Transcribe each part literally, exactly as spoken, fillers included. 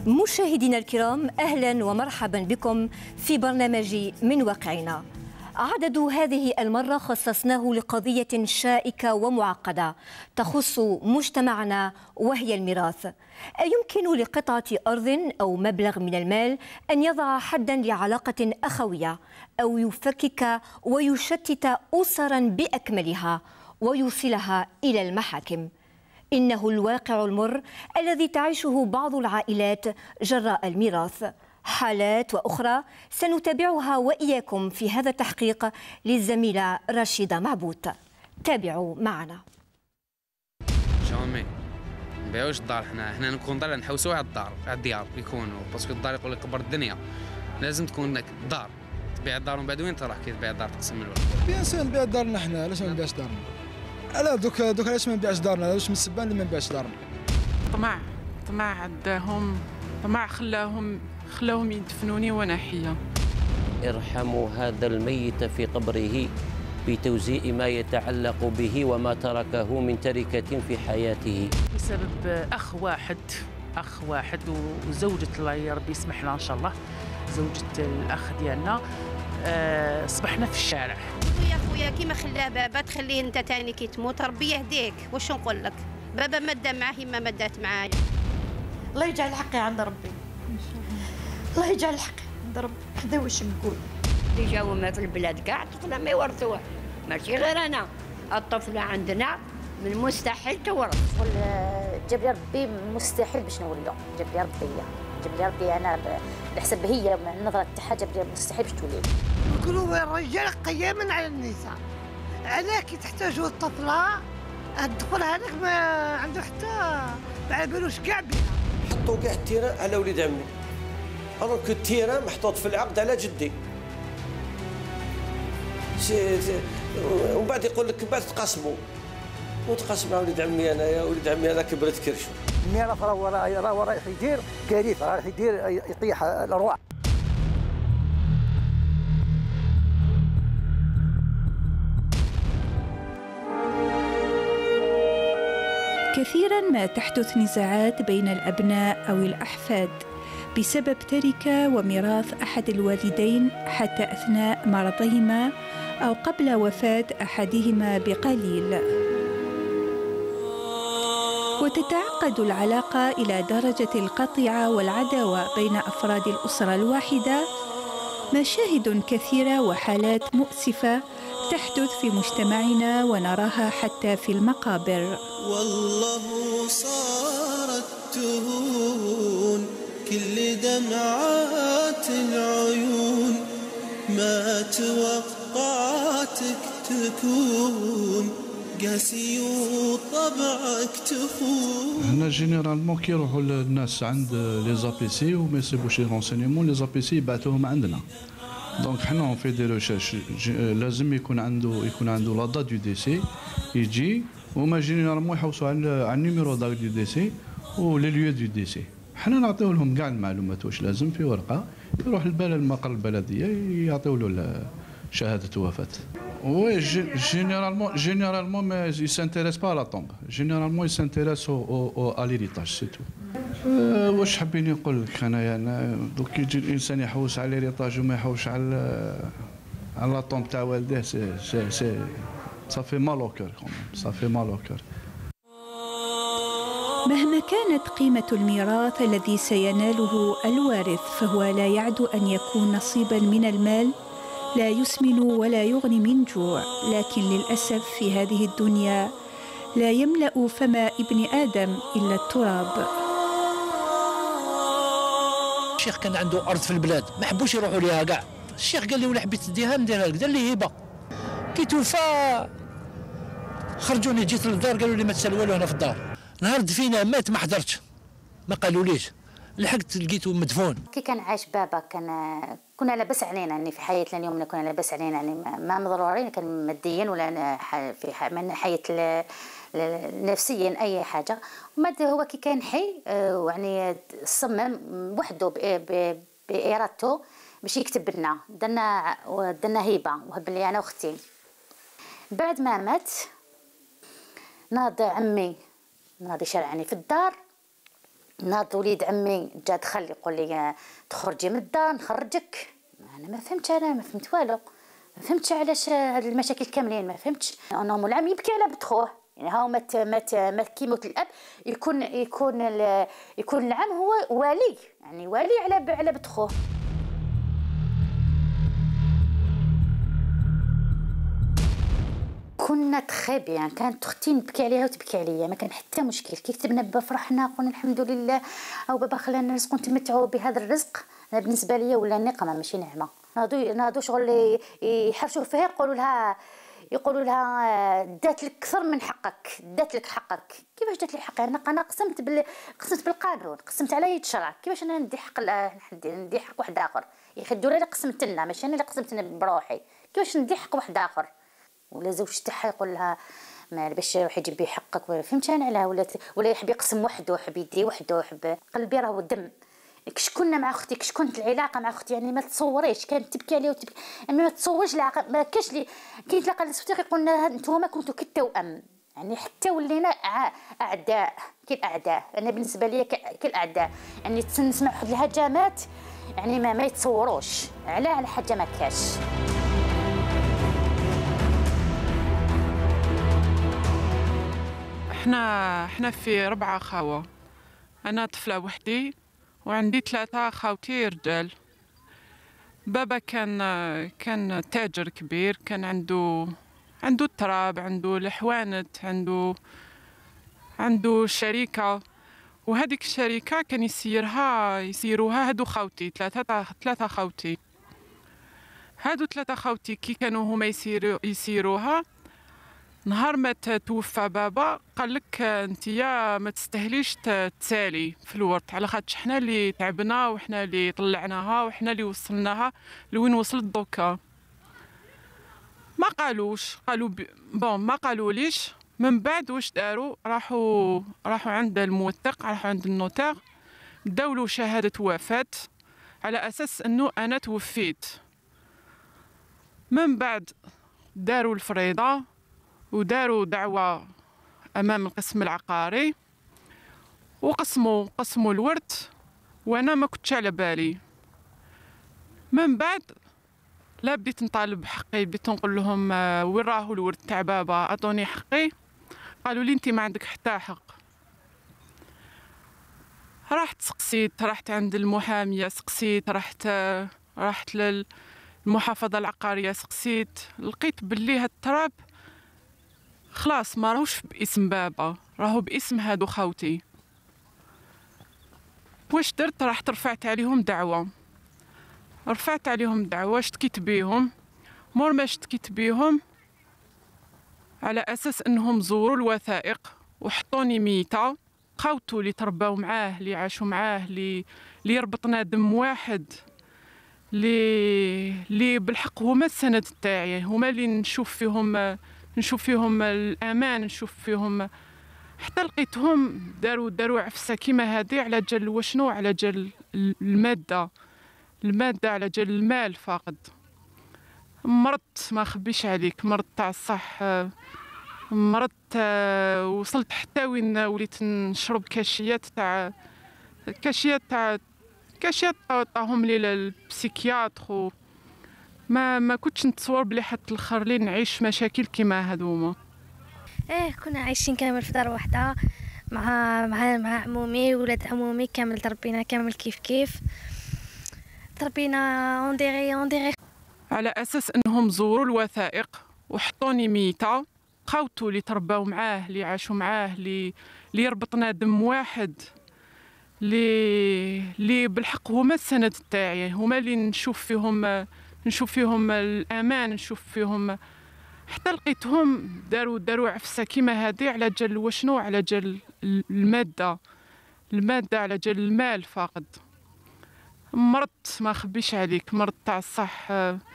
مشاهدينا الكرام، أهلا ومرحبا بكم في برنامج من واقعنا. عدد هذه المرة خصصناه لقضية شائكة ومعقدة تخص مجتمعنا، وهي الميراث. أيمكن لقطعة أرض أو مبلغ من المال أن يضع حدا لعلاقة أخوية أو يفكك ويشتت أسرا بأكملها ويوصلها إلى المحاكم؟ إنه الواقع المر الذي تعيشه بعض العائلات جراء الميراث، حالات وأخرى سنتابعها وإياكم في هذا التحقيق للزميلة رشيدة معبوت. تابعوا معنا. جامي نبيعوش الدار، حنا هنا نكون دار نحوسوا على الدار على الديار يكونوا، باسكو الدار يقول لك كبر الدنيا، لازم تكون دار. تبيع الدار ومن بعد وين تروح كي تبيع الدار تقسم الورث؟ بيان سور نبيع دارنا حنا، علاش ما نبيعش دارنا؟ علاه دوك دوك علاش ما نبيعش دارنا؟ علاش من السبان اللي ما نبيعش دارنا؟ طمع طمع عندهم، طمع خلاهم خلاهم يدفنوني وانا حيه. ارحموا هذا الميت في قبره بتوزيع ما يتعلق به وما تركه من تركة في حياته. بسبب اخ واحد اخ واحد وزوجة الله يا ربي يسمح لها ان شاء الله، زوجة الاخ ديالنا، أه صبحنا في الشارع. يا خويا كيما خلاه بابا تخليه انت تاني كي تموت، ربي يهديك. واش نقول لك؟ بابا مدى معاه يما مدات معايا. الله يجعل الحق عند ربي ان شاء الله. الله يجعل الحق عند ربي. هذا واش نقول. اللي جاو ما في البلاد كاع طفله ما يورثوه، ماشي غير انا. الطفله عندنا من المستحيل تورث. جاب لي ربي مستحيل باش نوليو، جاب لي ربي جاب لي ربي انا بحسب هي من النظره تاعها جاب لي مستحيل باش تولي. يقولوا الرجال قياما على النساء، علاه كي تحتاجوا الطفله الطفل هذاك ما عنده حتى ما على بالوش كاع بها. حطوا كاع التيران على وليد عمي، الوغ كو التيران محطوط في العقد على جدي. ومن بعد يقول لك من بعد تقاسموا وتقاسم مع وليد عمي انا، يا وليد عمي هذا كبرت كرشو. الميراث راه راه رايح يدير كارثه، رايح يدير يطيح الارواح. كثيرا ما تحدث نزاعات بين الأبناء أو الأحفاد بسبب تركة وميراث أحد الوالدين، حتى أثناء مرضهما أو قبل وفاة أحدهما بقليل، وتتعقد العلاقة إلى درجة القطيعة والعداوة بين أفراد الأسرة الواحدة. مشاهد كثيرة وحالات مؤسفة تحدث في مجتمعنا ونراها حتى في المقابر. والله صارت تهون كل دمعات العيون، ما توقعتك تكون قاسي وطبعك تخون. هنا جينيرالمون كي يروحوا الناس عند لي زابيسي وما يصيبوش لي رونسينيمون، لي زابيسي يبعثوهم عندنا. دونك حنا اون في دي ريشيرش، لازم يكون عنده يكون عنده لا دات دو ديسي، يجي وما جينيرالمون يحوسوا على على النيميرو داك دو ديسي و لي ليو دو ديسي. حنا نعطيو لهم كاع المعلومات واش لازم في ورقه، يروح للبلد المقر البلديه يعطيو له شهاده وفاه. وي جينيرالمون جينيرالمون ما يسانتيريس با لا طومب، جينيرالمون يسانتيريس او ا ليريتاج سي تو. واش حابين نقول لك انايا؟ انا دوك يجي الانسان يحوس على ليريتاج وما يحوش على على لا طومب تاع والديه، سي سي سي صافي مال او كور كومون، صافي مال او كور. مهما كانت قيمة الميراث الذي سيناله الوارث، فهو لا يعدو أن يكون نصيبا من المال لا يسمن ولا يغني من جوع، لكن للأسف في هذه الدنيا لا يملأ فم ابن آدم إلا التراب. الشيخ كان عنده أرض في البلاد ما حبوش يروحوا ليها كاع، الشيخ قال لي ولا حبيت تديها نديرها لك، دار لي هبة. كي توفى خرجوني، جيت للدار قالوا لي ما تسال والو هنا في الدار. نهار دفينه مات ما حضرتش، ما قالوليش، لحقت لقيته مدفون. كي كان عايش بابا كان كنا لاباس علينا، يعني في حياتنا اليوم كنا لاباس علينا، يعني ما مضرورين كان ماديا ولا في من حياه نفسيا اي حاجه. ومد هو كي كان حي يعني صمم وحده بارادته باش يكتب لنا، درنا درنا هبه وهب لي انا واختي. بعد ما مات ناض عمي ناضي شرعني في الدار ناض وليد عمي جا دخل يقول لي تخرجي من الدار نخرجك. انا ما فهمتش، انا ما فهمت والو، ما فهمتش علاش هاد المشاكل كاملين، ما فهمتش. انا ام العم يبكي على بنت خوه، يعني ها مات مات مات كي موت الاب يكون يكون يكون العم هو والي، يعني والي على على بنت خوه. كنا تخي بيان، كانت اختي نبكي عليها وتبكي عليا، ما كان حتى مشكل. كي كتبنا بابا فرحنا قلنا الحمد لله، او بابا خلانا رزق نتمتعوا بهذا الرزق. انا بالنسبه لي ولا نقمه ماشي نعمه. ناضو ناضو شغل يحرشوا فيها يقولوا لها يقولوا لها دات لك اكثر من حقك، دات لك حقك. كيفاش دات لي حقي؟ انا انا قسمت بال قسمت بالقانون، قسمت على يد الشرع. كيفاش انا ندي حق ندي حق واحد اخر؟ يخدوا لي قسمت لنا، ماشي انا اللي قسمت بروحي. كيفاش ندي حق واحد اخر؟ ولا زوج تاعها يقول لها ما باش يروح يجيب بيه حقك، ولا فهمت انا علاه، ولا ولا يحب يقسم وحده، يحب يدي وحده، يحب قلبي راهو دم. كش كنا مع اختي، كش كنت العلاقه مع اختي، يعني ما تصوريش، كانت تبكي عليه وتبكي، يعني ما تصوريش العلاقه. ما كاش لي كي نتلاقى الناس في الطريق يقولنا انتوما كنتوا كالتوأم، يعني حتى ولينا اعداء كالاعداء. انا بالنسبه لي كالاعداء، يعني نسمع واحد الهجمات يعني ما ما يتصوروش على على حاجه ما كاش. احنا احنا في ربعة خاوة، انا طفلة وحدي وعندي ثلاثة خاوتي رجال. بابا كان كان تاجر كبير، كان عنده عنده التراب، عنده الحوانت، عنده عنده شركة، وهذيك الشركة كان يسيرها يسيروها هادو خاوتي، ثلاثة ثلاثة خاوتي. هادو ثلاثة خاوتي كي كانوا هما يسيرو يسيروها، نهار ما توفى بابا قال لك انتيا ما تستاهليش تسالي في الورث، على خاطر حنا اللي تعبنا وحنا اللي طلعناها وحنا اللي وصلناها لوين وصلت دوكا. ما قالوش، قالوا بون ما قالوا ليش. من بعد واش داروا؟ راحوا راحوا عند الموثق، راحوا عند النوتار، داولوا شهاده وفاه على اساس انه انا توفيت. من بعد داروا الفريضه وداروا دعوة أمام القسم العقاري وقسموا قسموا الورث، وأنا ما كنتش على بالي. من بعد لا بديت نطالب بحقي، بديت نقول لهم وين راهو الورث تاع بابا، أعطوني حقي. قالوا لي أنت ما عندك حتى حق. رحت سقسيت، رحت عند المحامية سقسيت، رحت رحت للمحافظة العقارية سقسيت، لقيت باللي هاد التراب خلاص ما راهوش باسم بابا، راهو باسم هادو خاوتي. واش درت؟ رحت رفعت عليهم دعوة، رفعت عليهم دعوة، اشتكيت بيهم. مور ما اشتكيت بيهم على اساس انهم زوروا الوثائق وحطوني ميتة. خاوتو اللي ترباو معاه، اللي عاشوا معاه، اللي اللي يربطنا دم واحد، اللي اللي بالحق هما السند تاعي، هما اللي نشوف فيهم نشوف فيهم الامان، نشوف فيهم. حتى لقيتهم داروا داروا عفسه كيما هذه على جال وشنو، على جال الماده الماده على جال المال فقط. مرضت ما خبيش عليك، مرضت تاع الصح، مرضت. وصلت حتى وين وليت نشرب كاشيات تاع كاشيات تاع كاشيات عطاهم لي البسيكياتر. ما ما كنتش نتصور بلي حتى الاخر لي نعيش مشاكل كيما هذوما. ايه كنا عايشين كامل في دار واحده مع مع مع عمومي، ولاد عمومي كامل تربينا كامل كيف كيف تربينا اون ديغي اون ديغي على اساس انهم زوروا الوثائق وحطوني ميته. خاوتو اللي ترباو معاه، اللي عاشوا معاه، اللي اللي يربطنا دم واحد، اللي اللي بالحق هما السند تاعي، هما اللي نشوف فيهم نشوف فيهم الامان، نشوف فيهم. حتى لقيتهم داروا داروا عفسه كيما هذه على جال وشنو، على جال الماده الماده على جال المال فقط. مرضت ما خبيش عليك، مرضت تاع الصح،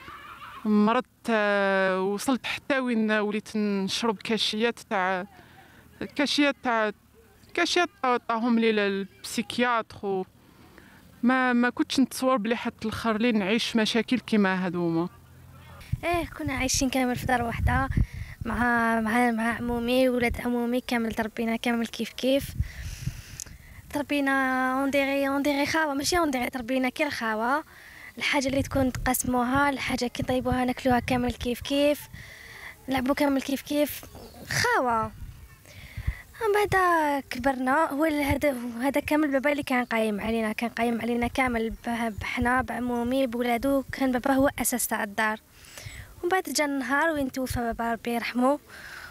مرضت. وصلت حتى وين وليت نشرب كاشيات تاع كاشيات تاع كاشيات عطاهم لي البسيكياتر. ما ما كنتش نتصور بلي حتى الاخر لي نعيش مشاكل كيما هذوما. ايه كنا عايشين كامل في دار واحده مع مع مع عمومي، ولاد عمومي كامل تربينا كامل كيف كيف تربينا اونديغي اونديغي خاوه ماشي اونديغي تربينا كي الخاوه. الحاجه اللي تكون تقسموها، الحاجه كي طيبوها ناكلوها كامل كيف كيف، نلعبوا كامل كيف كيف خاوه. من بعد كبرنا، هو هذا هذا كامل بابا اللي كان قايم علينا، كان قايم علينا كامل بحنا بعمومي بولادو، كان بابا هو اساس تاع الدار. ومن بعد جا النهار وين توفى بابا ربي يرحمه،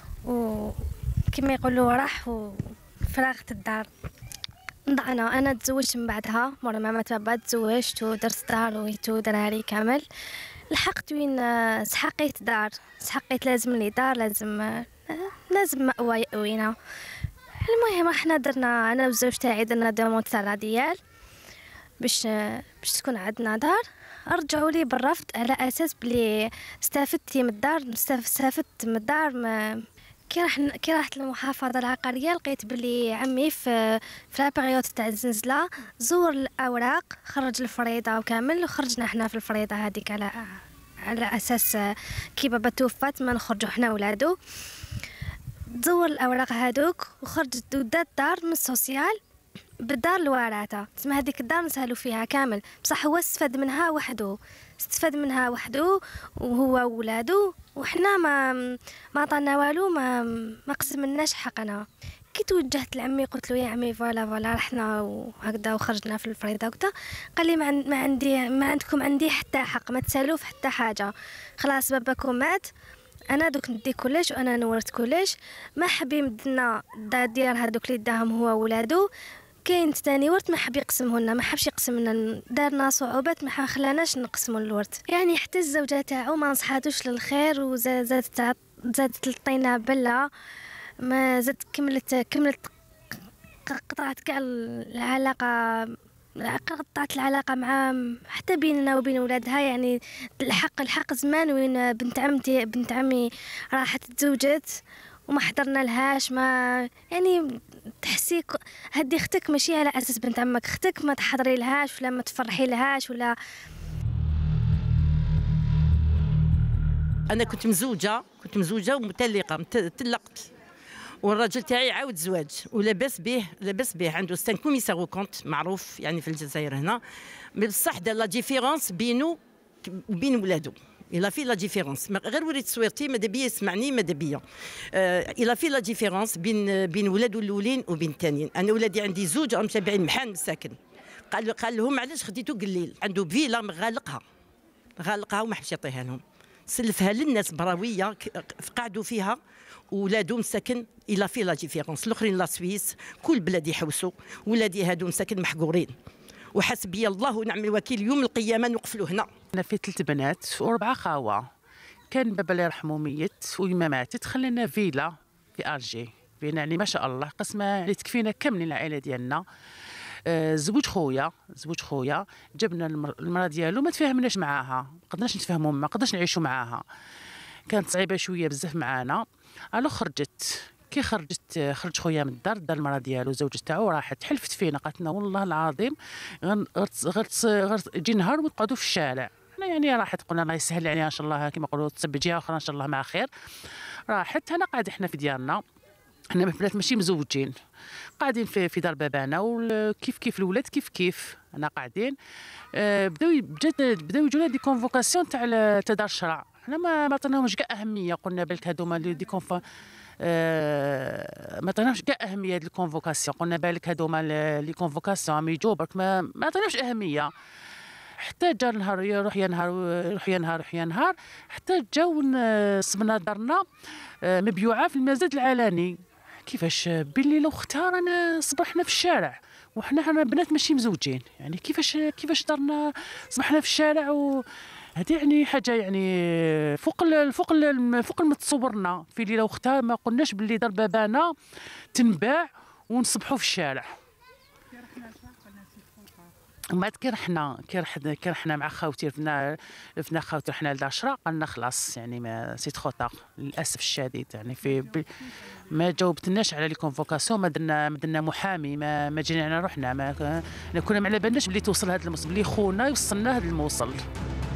وكما يقولوا راح وفراغت الدار. ضعنا انا تزوجت من بعدها مره ما مات بابا، تزوجت ودرت دار ويتو دراري كامل. لحقت وين سحقيت دار، سحقيت لازم لي دار، لازم لازم مأوى يأوينا. المهم احنا درنا انا والزوج تاعي درنا دومون تاع ديال باش باش تكون عندنا دار. رجعوا لي بالرفض على اساس بلي استفدتي من الدار، استفدت من الدار. ما كي راح كي رحت للمحافظه العقاريه لقيت بلي عمي في في لابيريود تاع الزنزله زور الاوراق، خرج الفريضه وكامل، وخرجنا احنا في الفريضه هذيك على على اساس كي بابا توفات ما نخرجوا احنا ولادو. تزور الاوراق هادوك وخرجت ودات دار من السوسيال بالدار الوراثه، تسمى هذيك الدار نسهلوا فيها كامل. بصح هو استفاد منها وحده، استفاد منها وحده وهو وولادو، وحنا ما ما عطانا والو، ما ما قسمناش حقنا. كي توجهت لعمي قلت له يا عمي فوالا فوالا رحنا وهكذا وخرجنا في الفريضه وكذا، قال لي ما, ما عندي ما عندكم عندي حتى حق، ما تسالوا في حتى حاجه، خلاص باباكم مات، انا دوك ندي كلش وانا نورث كلش. ما حب يمدنا ديال هذوك اللي داهم هو وولادو. كاين ثاني ورث ما حب يقسمه لنا، ما حبش يقسم لنا، دارنا صعوبات ما خلاناش نقسموا الورث. يعني حتى الزوجه تاعو ما نصحاتوش للخير، وزادت زادت الطينه بلا، ما زادت كملت كملت قطعت كاع العلاقه، قطعت العلاقه مع حتى بيننا وبين ولادها. يعني الحق الحق زمان وين بنت عمتي بنت عمي راحت تزوجت وما حضرنا لهاش، ما يعني تحسي هدي اختك ماشي على اساس بنت عمك، اختك ما تحضري لهاش ولا ما تفرحي لهاش ولا. انا كنت مزوجه كنت مزوجه ومطلقه، طلقت، والراجل تاعي عاود زواج ولاباس به لاباس به عنده ستان كوميسار كونت معروف يعني في الجزائر هنا. بصح دار لا ديفيرونس بينه وبين ولادو، إلا في لا ديفيرونس. غير وريت صويرتي ماذا بيا يسمعني ماذا بيا. إلا في لا ديفيرونس بين بين ولادو الاولين وبين الثانيين. انا ولادي عندي زوج راهم تابعين محان مساكن، قال قال لهم علاش خديتو قليل، عنده فيلا مغالقها غالقها وما حبش يعطيها لهم، سلفها للناس براويه قعدوا فيها ولادو مساكن. إلا في لا ديفيرونس الاخرين لا سويس كل بلاد يحوسوا، ولادي هادو مساكن محقورين، وحسبي الله ونعم الوكيل، يوم القيامه نوقفلو هنا. انا في ثلاث بنات واربعه خاوه، كان بابا الله يرحمه ميت ويما ماتت، خلينا فيلا في ارجي فينا يعني ما شاء الله قسمه اللي تكفينا كاملين العائله ديالنا. آه زوج خويا زوج خويا جبنا المراه ديالو ما تفاهمناش معاها، ما قدرناش نتفاهموا، ما قدرناش نعيشوا معاها، كانت صعيبه شويه بزاف معانا. الو خرجت كي خرجت خرج خويا من الدار، دار المراه ديالو زوجة تاعو راحت حلفت فينا، قالت لنا والله العظيم غير غير يجي نهار ونقعدوا في الشارع. انا يعني راحت قلنا الله يسهل عليها ان شاء الله كما يقولوا تصب جهه اخرى ان شاء الله مع خير. راحت انا قاعده احنا في ديارنا، حنا بنات ماشي مزوجين، قاعدين في في دار بابانا، وكيف كيف الولاد كيف كيف انا قاعدين. آه بداو بداو يجونا دي كونفوكاسيون تاع تاع دار الشرع، حنا ما ما عطيناهمش كاع اهميه، قلنا بالك هذوما دي كونف أه ما عطيناهمش كاع اهميه هاد الكونفوكاسيون، قلنا بالك هذوما لي كونفوكاسيون عم يجوا برك ما ما عطيناهمش اهميه. حتى جا نهار يروح يا نهار يروح يا نهار يروح يا نهار حتى جاو صبنا دارنا أه مبيوعه في المزاد العلني. كيفاش بالليل واختها رانا صبحنا في الشارع وحنا حنا بنات ماشي مزوجين، يعني كيفاش كيفاش دارنا صبحنا في الشارع. و هذه يعني حاجه يعني فوق ال فوق ال فوق المتصورنا. في ليله واختها ما قلناش باللي دار بابانا تنباع ونصبحوا في الشارع. ومن بعد كي رحنا كي رحنا كي رحنا مع خاوتي رفنا رفنا خاوتي رحنا لدار الشرا، قالنا خلاص يعني ما سيت خوطا للاسف الشديد يعني في ما جاوبتناش على لي كونفوكاسيون، ما درنا ما درنا محامي، ما ما جينا رحنا، ما كنا ما على بالناش بلي توصل هذا الموصل، بلي خونا يوصلنا هذا الموصل.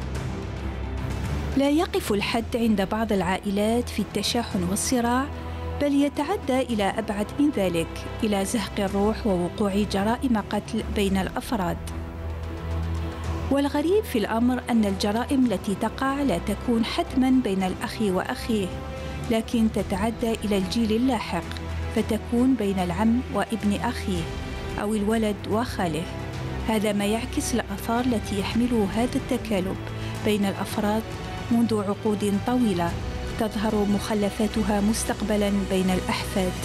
لا يقف الحد عند بعض العائلات في التشاحن والصراع بل يتعدى إلى أبعد من ذلك، إلى زهق الروح ووقوع جرائم قتل بين الأفراد. والغريب في الأمر أن الجرائم التي تقع لا تكون حتماً بين الأخ وأخيه، لكن تتعدى إلى الجيل اللاحق، فتكون بين العم وابن أخيه أو الولد وخاله. هذا ما يعكس الآثار التي يحمله هذا التكالب بين الأفراد منذ عقود طويلة، تظهر مخلفاتها مستقبلاً بين الأحفاد.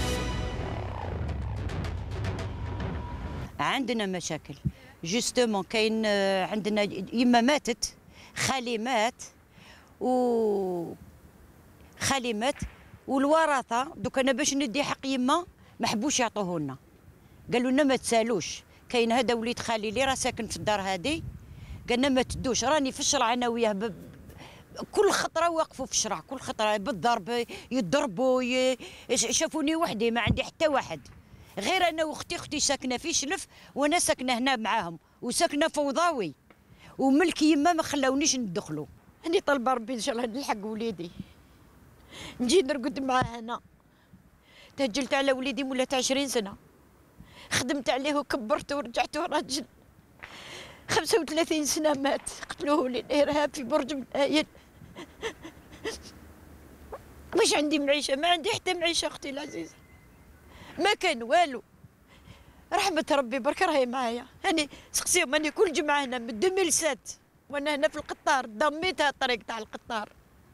عندنا مشاكل جوستومون، كاين عندنا يما ماتت، خالي مات و خالي مات والورثه دوك انا باش ندي حق يما ما حبوش يعطوه لنا، قالوا لنا ما تسالوش. كاين هذا وليد خالي اللي راه ساكن في الدار هذه، قالنا ما تدوش، راني في الشرع انا وياه ب... كل خطره وقفوا في الشرع، كل خطره بالضرب يضربوا ي... شافوني وحدي ما عندي حتى واحد غير انا واختي. اختي ساكنه في شلف وانا ساكنه هنا معاهم وساكنه فوضاوي، وملك يما ما خلاونيش ندخلوا. اني طالبه ربي ان شاء الله نلحق وليدي، نجي نرقد معاه هنا. تهجلت على وليدي مولات عشرين سنه، خدمت عليه وكبرته ورجعته راجل. خمسة وثلاثين سنه مات، قتلوه للارهاب في برج ملايين. مش عندي معيشه، ما عندي حتى معيشه اختي العزيزه، ما كان والو. رحمة ربي برك راهي معايا. هاني سقسيهم هاني كل جمعة هنا من ألفين وسبعة وانا هنا في القطار، ضميتها الطريق تاع القطار.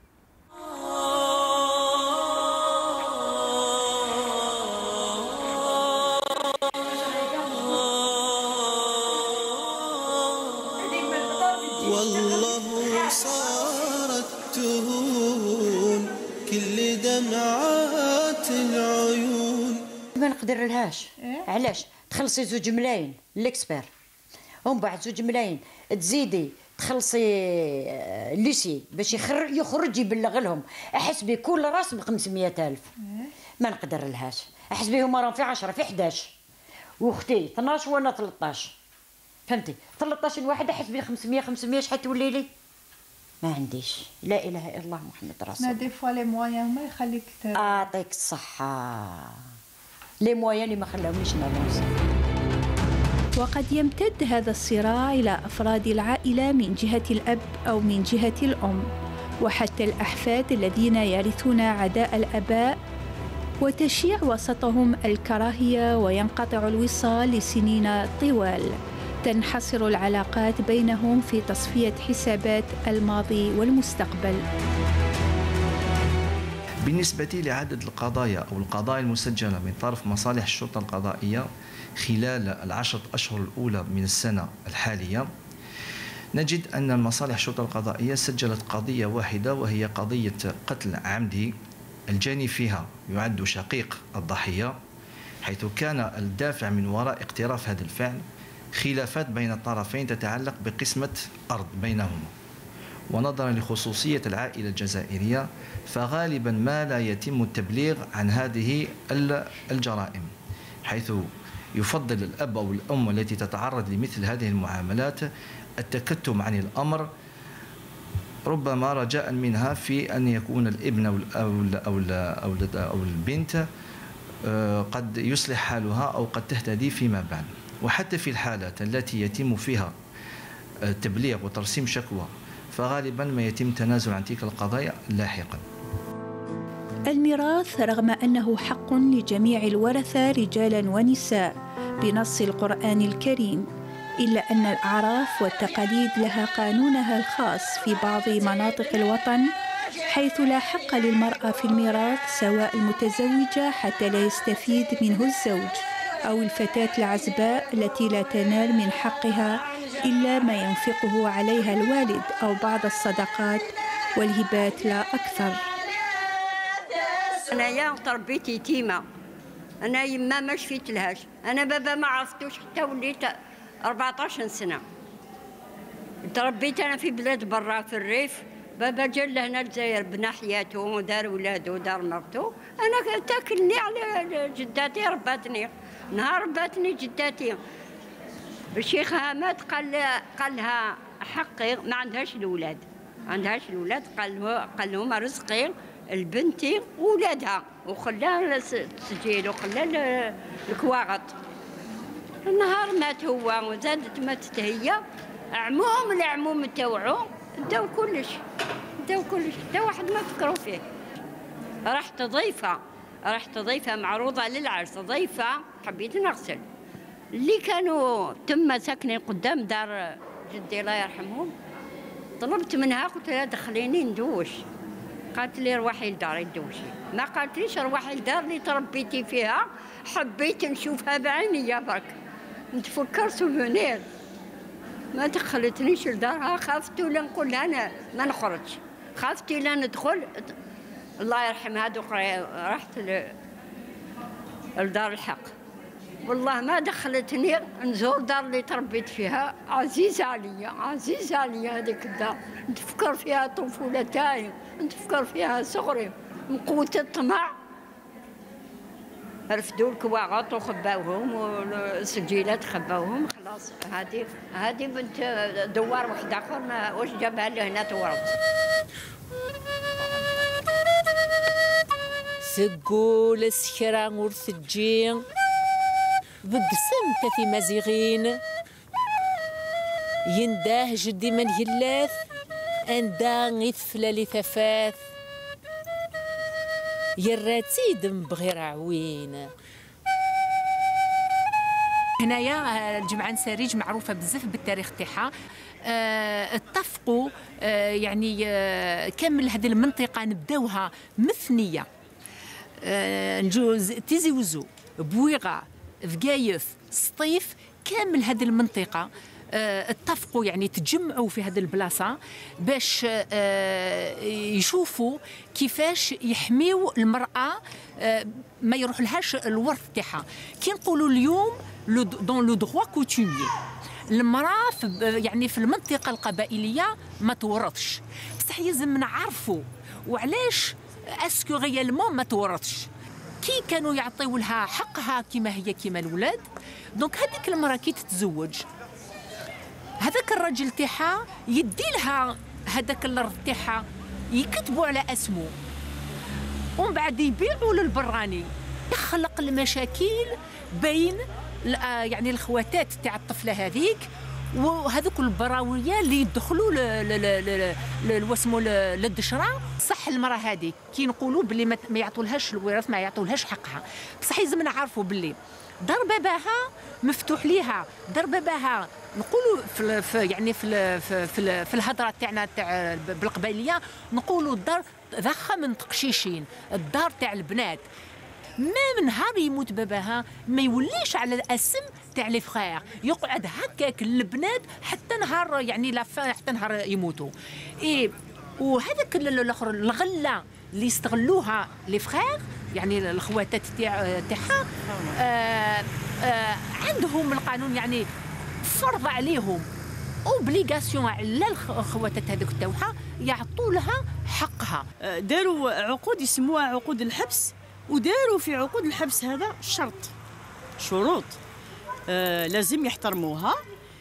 والله صارت تهون كل دمعات العيون. ما نقدر لهاش. علاش؟ تخلصي زوج ملايين ليكسبير، ومن بعد زوج ملايين تزيدي تخلصي ليسي باش يخرج يخرج يبلغ لهم، احسبي كل راس ب خمسمية ألف. ما نقدر لهاش. احسبي هما راهم في عشرة في حداش، واختي اثناش وانا ثلاثطاش، فهمتي؟ ثلاثطاش واحد احسبي خمسمية خمسمية شحال تولي لي؟ ما عنديش. لا اله الا الله محمد رسول الله. دي فوا لي مويان ما يخليك ت... اعطيك الصحه. لي مويان اللي ما خلاونيش نافونسي. وقد يمتد هذا الصراع إلى أفراد العائلة من جهة الأب أو من جهة الأم، وحتى الأحفاد الذين يرثون عداء الآباء، وتشيع وسطهم الكراهية وينقطع الوصال لسنين طوال. تنحصر العلاقات بينهم في تصفية حسابات الماضي والمستقبل. بالنسبة لعدد القضايا أو القضايا المسجلة من طرف مصالح الشرطة القضائية خلال العشرة أشهر الأولى من السنة الحالية، نجد أن المصالح الشرطة القضائية سجلت قضية واحدة، وهي قضية قتل عمدي الجاني فيها يعد شقيق الضحية، حيث كان الدافع من وراء اقتراف هذا الفعل خلافات بين الطرفين تتعلق بقسمة أرض بينهما. ونظرا لخصوصية العائلة الجزائرية فغالبا ما لا يتم التبليغ عن هذه الجرائم، حيث يفضل الأب أو الأم التي تتعرض لمثل هذه المعاملات التكتم عن الأمر، ربما رجاء منها في أن يكون الابن أو أو أو أو البنت قد يصلح حالها أو قد تهتدي فيما بعد. وحتى في الحالات التي يتم فيها تبليغ وترسيم شكوى فغالبا ما يتم تنازل عن تلك القضايا لاحقا. الميراث رغم أنه حق لجميع الورثة رجالا ونساء بنص القرآن الكريم، إلا أن الأعراف والتقاليد لها قانونها الخاص في بعض مناطق الوطن، حيث لا حق للمرأة في الميراث سواء المتزوجة حتى لا يستفيد منه الزوج، أو الفتاة العزباء التي لا تنال من حقها إلا ما ينفقه عليها الوالد أو بعض الصدقات والهبات لا أكثر. أنايا تربيت يتيمة، أنا يما ما شفيت لهاش، أنا بابا ما عرفتوش حتى وليت أربعطاش سنة. تربيت أنا في بلاد برا في الريف، بابا جا لهنا الجزائر بنا حياته ودار ولادو ودار مرتو، أنا تاكلني على جداتي رباتني، نهار رباتني جداتي. الشيخ مات قال قال لها حقي ما عندهاش الأولاد، ما عندهاش الأولاد، قال له قال لهم رزقي البنتي وولادها وخلاها التسجيل وخلاها الكواغط. النهار مات هو وزادت ماتت هي، عموم العموم تاوعو داو كلش داو كلش حتى واحد ما فكروا فيه. رحت ضيفه رحت ضيفه معروضه للعرس، ضيفه حبيت نغسل اللي كانوا تم ساكنين قدام دار جدي الله يرحمهم. طلبت منها قلت لها دخليني ندوش، قالت لي روحي لداري تدوشي. ما قالت ليش روحي لدار اللي تربيتي فيها، حبيت نشوفها بعينيا برك نتفكر سوفونير. ما دخلتنيش لدارها، خافت ولا نقول لها انا ما نخرجش، خافت لا ندخل. الله يرحمها دوك رحت لدار الحق، والله ما دخلتني نزور دار اللي تربيت فيها. عزيزة عليا عزيزة عليا هذيك الدار، نتفكر فيها طفولتي، نتفكر فيها صغري. من قوة الطمع رفدوا الكواغط وخباوهم والسجيلات خباوهم، خلاص. هذه هذه بنت دوار واحد اخر ما واش جابها لهنا تورط. ثقول السكرة ورثجين بقسم تثي مزيغين ينداه جدي من هلاث اندا غيثفلا لثفاث يراتي دم بغير عوين. هنايا الجمعة نساريج معروفة بزاف بالتاريخ تاعها. اه اتفقوا اه يعني اه كامل هذه المنطقة نبداوها مثنية، اه نجوز تيزي وزو بويغا فقايف سطيف، كامل هذه المنطقة اه اتفقوا يعني تجمعوا في هذه البلاصة باش اه يشوفوا كيفاش يحميوا المرأة اه ما يروح لهاش الورث تاعها. كي نقولوا اليوم دون لو دروا كوتومي، المرأة يعني في المنطقة القبائلية ما تورثش، بصح يلزم نعرفوا وعلاش اسكو غيالمون ما تورثش. كي كانوا يعطيو لها حقها كما هي كما الولاد، دونك هذيك المرأة كي تتزوج هذاك الراجل تاعها يدي لها هذاك الارض تاعها يكتبوا على اسمه، ومن بعد يبيعوا للبراني، يخلق المشاكل بين يعني الخواتات تاع الطفله هذيك وهذوك البراويه اللي يدخلوا لواسمو للدشره. صح المراه هذيك كي نقولوا باللي ما يعطولهاش الوراث، ما يعطولهاش حقها، بصح لازم نعرفوا باللي دار باباها مفتوح ليها، دار باباها نقولوا في, في يعني في في, في, في الهضره تاعنا تاع بالقبائليه نقولوا الدار ضخه من تقشيشين، الدار تاع البنات. ما من نهار يموت باباها ما يوليش على الاسم تاع لي فخير، يقعد هكاك البنات حتى نهار يعني لا حتى نهار يموتوا. اي وهذاك الاخر الغله اللي يستغلوها لي فخير يعني الخواتات تاع تاعها آه آه عندهم القانون يعني فرض عليهم اوبليغاسيون على الخواتات هذوك تاعها يعطوا لها حقها. داروا عقود يسموها عقود الحبس، وداروا في عقود الحبس هذا شرط شروط آه لازم يحترموها.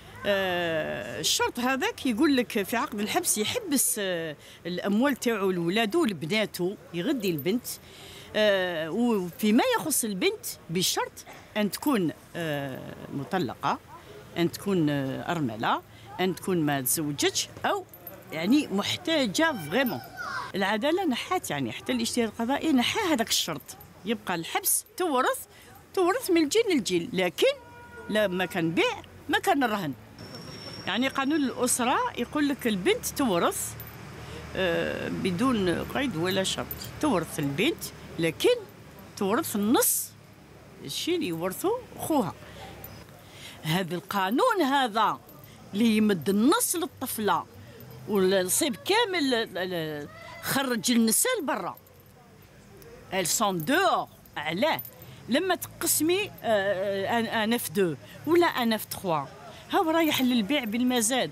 آه الشرط هذاك يقول لك في عقد الحبس يحبس آه الاموال تاعو لولادو لبناته، يغدي البنت آه وفيما يخص البنت بشرط ان تكون آه مطلقه، ان تكون آه ارمله، ان تكون ما تزوجتش او يعني محتاجه فريمون. العداله نحات يعني حتى الاجتهاد القضائي نحى هذاك الشرط، يبقى الحبس تورث تورث من الجيل للجيل، لكن لا ما كان بيع ما كان الرهن. يعني قانون الاسره يقول لك البنت تورث آه بدون قيد ولا شرط، تورث البنت لكن تورث النص الشيء اللي يورثه خوها. هذا القانون هذا اللي يمد النص للطفله والصيب كامل خرج النساء لبرا، elles sont dehors. علاه؟ لما تقسمي انا في دو ولا انا في تخوا هاو رايح للبيع بالمزاد.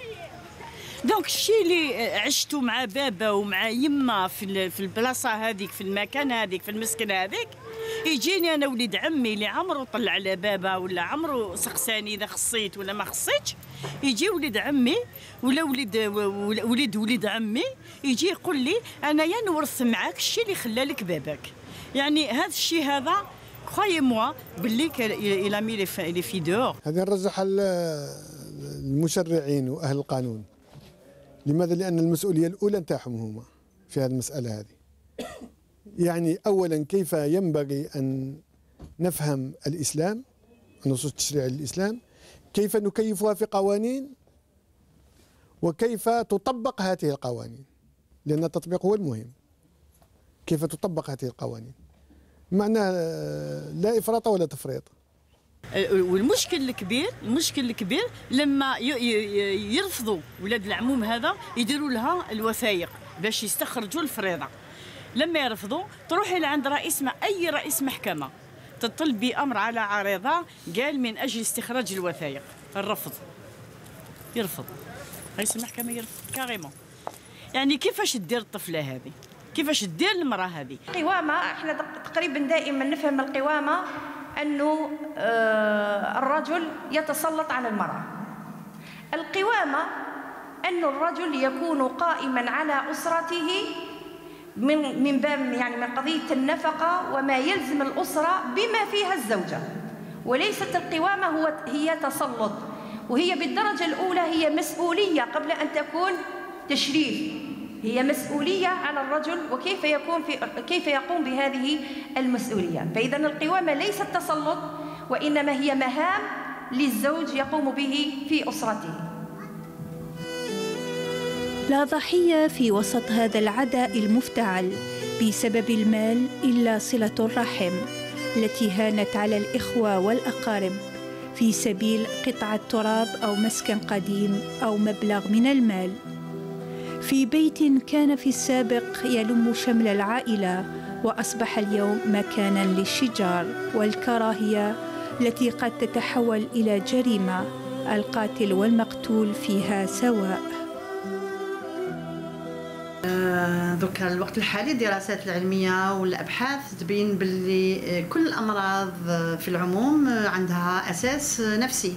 دونك الشيء اللي عشتوا مع بابا ومع يما في في البلاصه هذيك في المكان هذيك في المسكن هذيك يجيني انا وليد عمي اللي عمرو طلع على بابا ولا عمرو سقساني اذا خصيت ولا ما خصيتش، يجي وليد عمي ولا وليد وليد وليد عمي يجي يقول لي انا يا نورث معاك الشيء اللي خلى لك باباك. يعني هذا الشيء هذا خويا موا باللي الى مي لي في دور. هذا نرجح المشرعين واهل القانون. لماذا؟ لان المسؤوليه الاولى نتاعهم هما في هذه المساله هذه. يعني اولا كيف ينبغي ان نفهم الاسلام، النصوص التشريعيه للاسلام، كيف نكيفها في قوانين، وكيف تطبق هذه القوانين، لان التطبيق هو المهم. كيف تطبق هذه القوانين، معناه لا افراط ولا تفريط. والمشكل الكبير المشكل الكبير لما يرفضوا ولاد العموم هذا يديروا لها الوثائق باش يستخرجوا الفريضه. لما يرفضوا تروح الى عند رئيس ما اي رئيس محكمه تطلب بامر على عريضه قال من اجل استخراج الوثائق. الرفض يرفض رئيس المحكمه يرفض كاريمون. يعني كيفاش دير الطفله هذه؟ كيفاش دير المراه هذه؟ القوامه احنا تقريبا دائما نفهم القوامه انه الرجل يتسلط على المراه. القوامه أن الرجل يكون قائما على أسرته من من باب يعني من قضية النفقة وما يلزم الأسرة بما فيها الزوجة، وليست القوامة هو هي تسلط، وهي بالدرجة الأولى هي مسؤولية قبل أن تكون تشريف، هي مسؤولية على الرجل وكيف يكون في كيف يقوم بهذه المسؤولية. فإذا القوامة ليست تسلط وإنما هي مهام للزوج يقوم به في أسرته. لا ضحية في وسط هذا العداء المفتعل بسبب المال إلا صلة الرحم التي هانت على الإخوة والأقارب في سبيل قطعة تراب أو مسكن قديم أو مبلغ من المال. في بيت كان في السابق يلم شمل العائلة وأصبح اليوم مكانا للشجار والكراهية التي قد تتحول إلى جريمة القاتل والمقتول فيها سواء. دوك الوقت الحالي الدراسات العلميه والابحاث تبين باللي كل الامراض في العموم عندها اساس نفسي.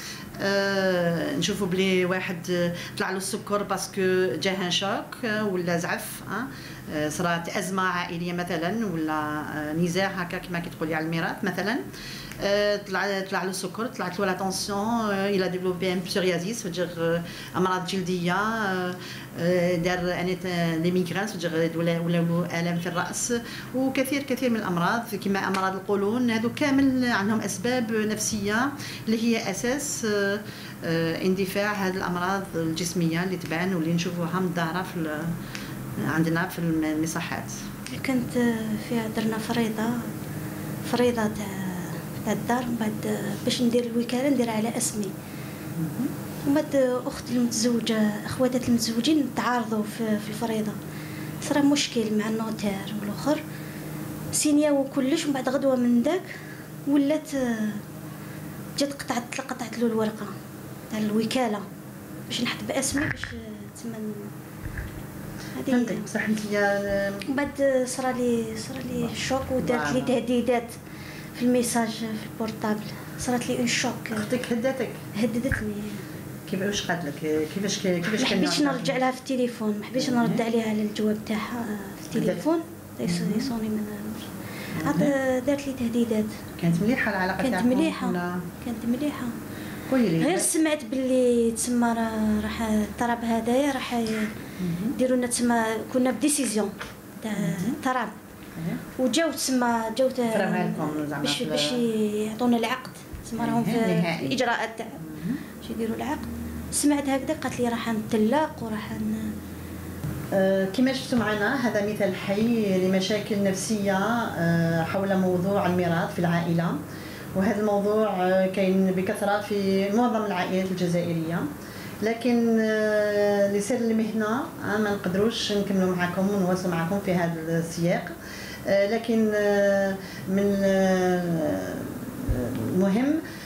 أه نشوفوا بلي واحد طلع له السكر باسكو جاه شوك ولا زعف، أه صرات ازمه عائليه مثلا ولا نزاع هكا كما كتقولي على الميراث مثلا، أه طلع طلع له السكر، طلعت له لا طونسيون، الى ديفلوبي ان بسوريازيس فجر امراض جلديه، أه دار انيت لي ميغرانس فجر ولا ولا الام في الراس، وكثير كثير من الامراض كما امراض القولون، هذو كامل عندهم اسباب نفسيه اللي هي اساس اندفاع هذه الامراض الجسميه اللي تبان واللي نشوفوها مظاهره في عندنا في المصحات. كنت فيها درنا فريضه فريضه تاع تاع الدار، من بعد باش ندير الوكاله نديرها على اسمي، ومن بعد اخت المتزوجه اخواتات المتزوجين تعارضوا في, في الفريضه، صرا مشكل مع النوتير والاخر سينياو كلش، ومن بعد غدوه من داك ولات جات قطعت قطعت له الورقه تاع الوكاله باش نحط باسمي باش تسمى هذه بصح انت من بعد صرا لي صرا لي شوك ودارت لي تهديدات في الميساج في البورطابل، صارت لي اون شوك. اختك هداتك؟ هددتني. كيفاش قالت لك؟ كيفاش كيفاش ما حبيتش نرجع لها في التليفون، ما حبيتش نرد عليها على الجواب تاعها في التليفون يصوني من عاد دارت لي تهديدات. كانت مليحه العلاقه تاعكم؟ كانت مليحه كانت مليحه. قولي لي غير سمعت باللي تسمى راح الطراب هذايا راح يديروا لنا تسمى كنا بديسيزيون تاع الطراب، وجاو تسمى جاو باش باش يعطونا العقد، تسمى راهم في الاجراءات تاع باش يديروا العقد. سمعت هكذا قالت لي راح نطلق وراح ن... أه كما شفتوا معنا هذا مثال حي لمشاكل نفسيه أه حول موضوع الميراث في العائله، وهذا الموضوع أه كاين بكثره في معظم العائلات الجزائريه، لكن أه لسر المهنه أه ما نقدروش نكملوا معكم ونواصلوا معكم في هذا السياق، أه لكن أه من أه المهم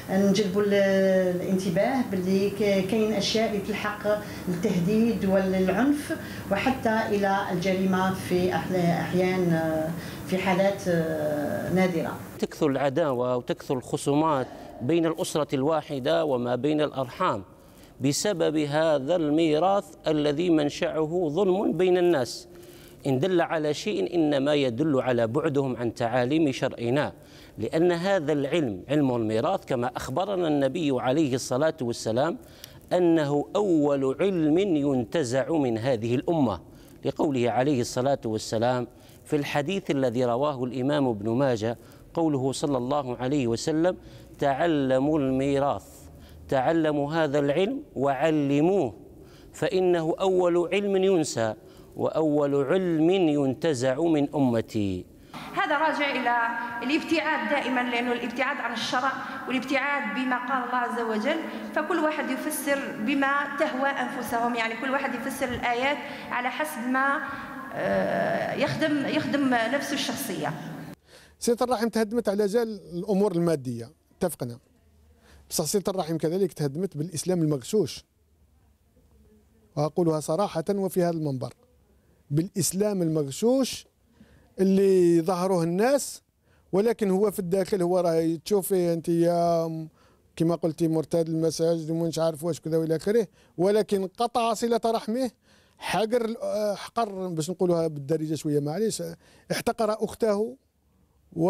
نجلبوا الانتباه باللي كاين اشياء اللي تلحق التهديد والعنف وحتى الى الجريمه في احيان في حالات نادره. تكثر العداوه وتكثر الخصومات بين الاسره الواحده وما بين الارحام بسبب هذا الميراث الذي منشأه ظلم بين الناس. إن دل على شيء إنما يدل على بعدهم عن تعاليم شرعنا، لأن هذا العلم علم الميراث كما أخبرنا النبي عليه الصلاة والسلام أنه أول علم ينتزع من هذه الأمة، لقوله عليه الصلاة والسلام في الحديث الذي رواه الإمام ابن ماجه قوله صلى الله عليه وسلم: تعلموا الميراث، تعلموا هذا العلم وعلموه، فإنه أول علم ينسى وأول علم ينتزع من أمتي. هذا راجع إلى الابتعاد دائما، لأنه الابتعاد عن الشرع والابتعاد بما قال الله عز وجل، فكل واحد يفسر بما تهوى أنفسهم، يعني كل واحد يفسر الآيات على حسب ما يخدم يخدم نفسه الشخصية. صلة الرحم تهدمت على جال الأمور المادية، اتفقنا، بصح صلة الرحم كذلك تهدمت بالإسلام المغشوش، وأقولها صراحة وفي هذا المنبر، بالإسلام المغشوش اللي ظهروه الناس، ولكن هو في الداخل هو راه تشوفي انت يا كما قلتي مرتاد المساجد ومش عارف واش كذا والى اخره، ولكن قطع صلة رحمه، حقر حقر باش نقولوها بالدارجه شويه معليش، احتقر اخته و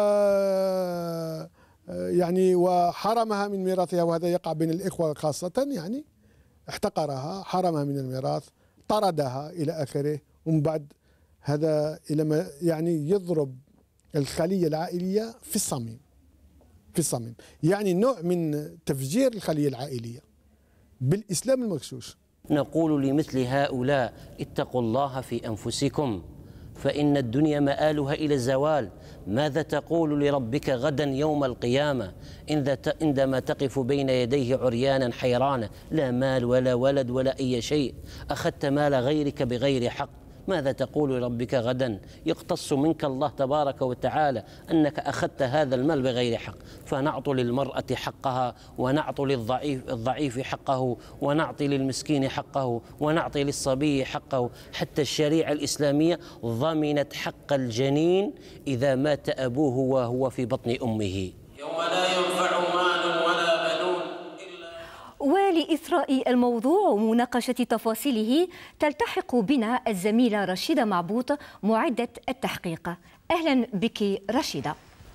يعني وحرمها من ميراثها، وهذا يقع بين الاخوه خاصه، يعني احتقرها، حرمها من الميراث، طردها الى اخره، ومن بعد هذا الى ما يعني يضرب الخليه العائليه في الصميم، في الصميم، يعني نوع من تفجير الخليه العائليه بالاسلام المغشوش. نقول لمثل هؤلاء: اتقوا الله في أنفسكم فإن الدنيا مآلها إلى الزوال. ماذا تقول لربك غدا يوم القيامة عندما تقف بين يديه عريانا حيرانا، لا مال ولا ولد ولا أي شيء، أخذت مال غيرك بغير حق؟ ماذا تقول لربك غدا يقتص منك الله تبارك وتعالى أنك أخذت هذا المال بغير حق؟ فنعطي للمرأة حقها، ونعطي للضعيف الضعيف حقه، ونعطي للمسكين حقه، ونعطي للصبي حقه. حتى الشريعة الإسلامية ضمنت حق الجنين إذا مات أبوه وهو في بطن أمه. يوم لا ينفع مال ولا بنون. ولإثراء الموضوع ومناقشة تفاصيله تلتحق بنا الزميلة رشيدة معبوط معدة التحقيق. أهلا بك رشيدة.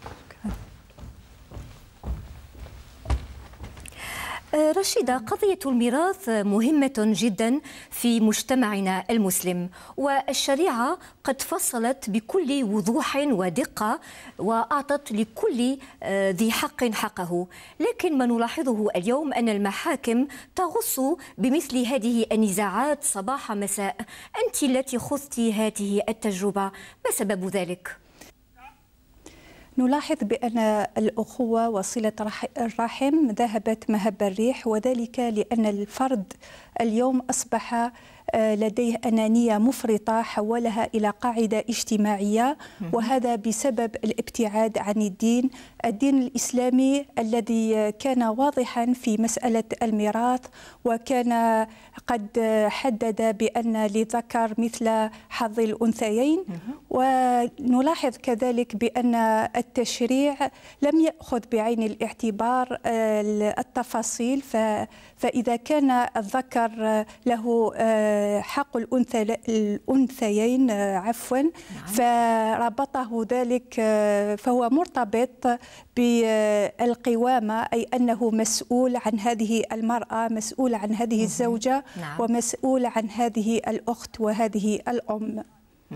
رشيدة، قضية الميراث مهمة جدا في مجتمعنا المسلم، والشريعة قد فصلت بكل وضوح ودقة وأعطت لكل ذي حق حقه، لكن ما نلاحظه اليوم أن المحاكم تغص بمثل هذه النزاعات صباح مساء. أنت التي خضت هذه التجربة، ما سبب ذلك؟ نلاحظ بأن الأخوة وصلة الرحم ذهبت مهب الريح، وذلك لأن الفرد اليوم أصبح لديه أنانية مفرطة حولها إلى قاعدة اجتماعية، وهذا بسبب الابتعاد عن الدين الدين الإسلامي الذي كان واضحا في مسألة الميراث، وكان قد حدد بأن للذكر مثل حظ الأنثيين. ونلاحظ كذلك بأن التشريع لم يأخذ بعين الاعتبار التفاصيل، فإذا كان الذكر له حق الأنثيين عفوا فربطه ذلك، فهو مرتبط بالقوامة، أي أنه مسؤول عن هذه المرأة، مسؤول عن هذه الزوجة، نعم. ومسؤول عن هذه الأخت وهذه الأم.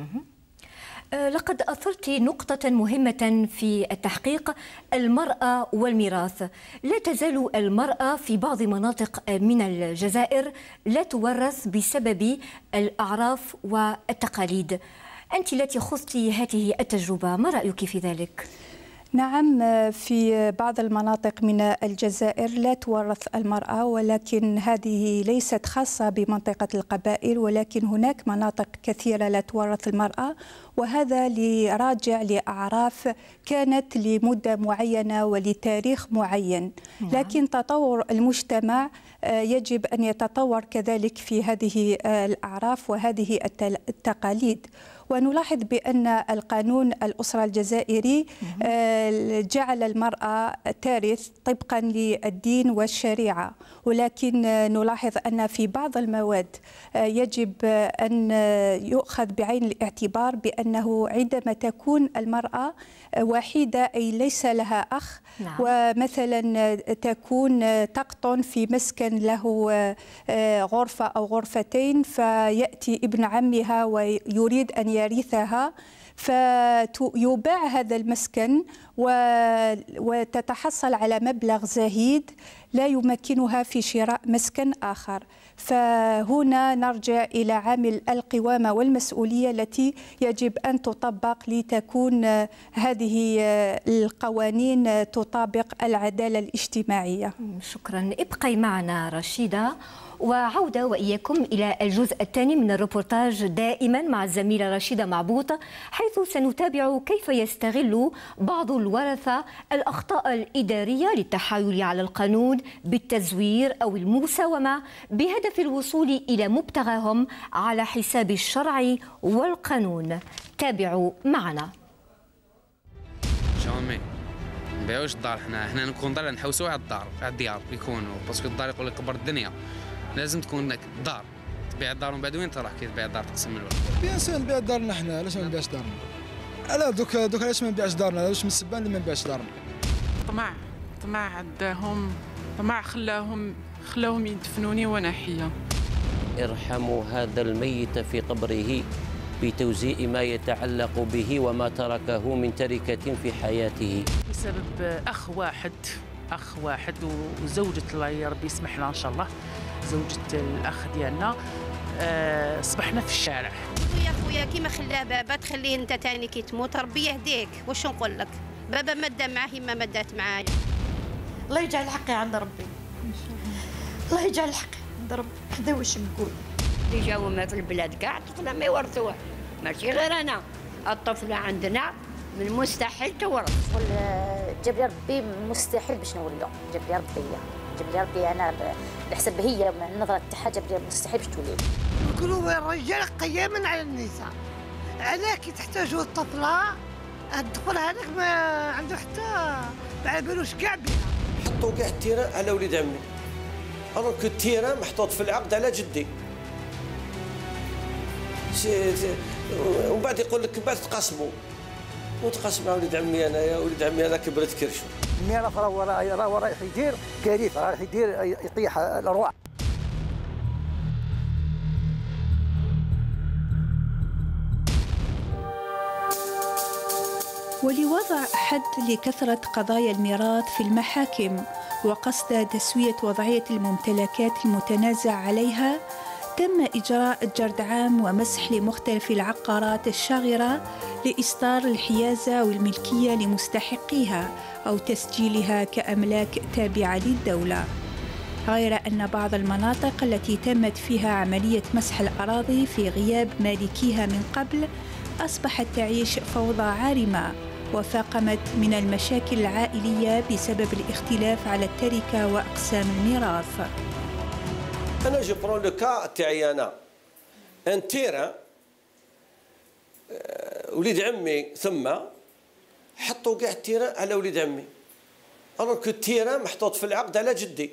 لقد أثرت نقطة مهمة في التحقيق، المرأة والميراث. لا تزال المرأة في بعض مناطق من الجزائر لا تورث بسبب الأعراف والتقاليد. أنت التي خضت هذه التجربة، ما رأيك في ذلك؟ نعم، في بعض المناطق من الجزائر لا تورث المرأة، ولكن هذه ليست خاصة بمنطقة القبائل، ولكن هناك مناطق كثيرة لا تورث المرأة، وهذا لراجع لأعراف كانت لمدة معينة ولتاريخ معين. لكن تطور المجتمع يجب أن يتطور كذلك في هذه الأعراف وهذه التقاليد. ونلاحظ بأن القانون الأسرة الجزائري جعل المرأة ترث طبقا للدين والشريعة، ولكن نلاحظ أن في بعض المواد يجب أن يؤخذ بعين الاعتبار بأنه عندما تكون المرأة وحيدة أي ليس لها أخ، نعم. ومثلا تكون تقطن في مسكن له غرفة أو غرفتين، فيأتي ابن عمها ويريد أن يرثها، فيباع هذا المسكن وتتحصل على مبلغ زهيد لا يمكنها في شراء مسكن آخر. فهنا نرجع إلى عامل القوامة والمسؤولية التي يجب أن تطبق لتكون هذه القوانين تطابق العدالة الاجتماعية. شكرا. ابقي معنا رشيدة، وعودة وإياكم إلى الجزء الثاني من الريبورتاج دائما مع الزميلة رشيدة معبوط، حيث سنتابع كيف يستغل بعض الورثة الأخطاء الإدارية للتحايل على القانون بالتزوير أو المساومة بهدف الوصول إلى مبتغاهم على حساب الشرع والقانون. تابعوا معنا. جامي نبيعوش الدار، حنا حنا نكون دار نحوسوا على الدار على الديار يكونوا، باسكو الدار يقول لك كبر الدنيا، لازم تكون دار. تبيع الدار ومن بعد وين تروح كي تبيع الدار تقسم الورث؟ بيان سور نبيع دارنا حنا، علاش ما نبيعش دارنا؟ لا دوك دوك علاش ما نبيعش دارنا؟ علاش من السبان اللي ما نبيعش دارنا؟ طمع طمع عندهم، طمع خلاهم خلاهم يدفنوني وانا حيه. ارحموا هذا الميت في قبره بتوزيع ما يتعلق به وما تركه من تركة في حياته. بسبب أخ واحد أخ واحد وزوجة الله يا ربي يسمح لها إن شاء الله، زوجة الأخ ديالنا، أه صبحنا في الشارع. يا خويا كيما خلاه بابا تخليه أنت تاني كي تموت ربي يهديك، واش نقول لك؟ بابا مدى معاه ما مدات معايا. الله يجعل حقي عند ربي إن شاء الله. الله يجعل حقي عند ربي. هذا واش نقول. اللي جاوا ما في البلاد كاع الطفله ما يورثوها، ماشي غير انا، الطفله عندنا من المستحيل تورث. جاب لي ربي مستحيل باش نولوا، جاب لي ربي جاب لي ربي انا بحسب هي النظره تاعها جاب لي مستحيل باش تولي. نقولوا الرجال قياما على النساء، علاه كي تحتاجوا الطفله الطفل هذاك ما عنده حتى ما على بالوش كاع بها. حطوا كاع التيران على وليد عمي، الوغ كو التيران محطوط في العقد على جدي. ومن بعد يقول لك من بعد تقاسموا وتقاسم مع وليد عمي انايا، وليد عمي هذا كبرت كرشو. الميراث راه راه رايح يدير كارثه، رايح يدير يطيح الارواح. ولوضع حد لكثرة قضايا الميراث في المحاكم وقصد تسوية وضعية الممتلكات المتنازع عليها، تم إجراء جرد عام ومسح لمختلف العقارات الشاغرة لإصدار الحيازة والملكية لمستحقيها أو تسجيلها كأملاك تابعة للدولة. غير أن بعض المناطق التي تمت فيها عملية مسح الأراضي في غياب مالكيها من قبل أصبحت تعيش فوضى عارمة وفاقمت من المشاكل العائلية بسبب الاختلاف على التركة وأقسام الميراث. انا جو برون لو كا تاعي انا ان تيران وليد عمي ثم حطوا كاع التيران على وليد عمي، الوغ كو التيران محطوط في العقد على جدي.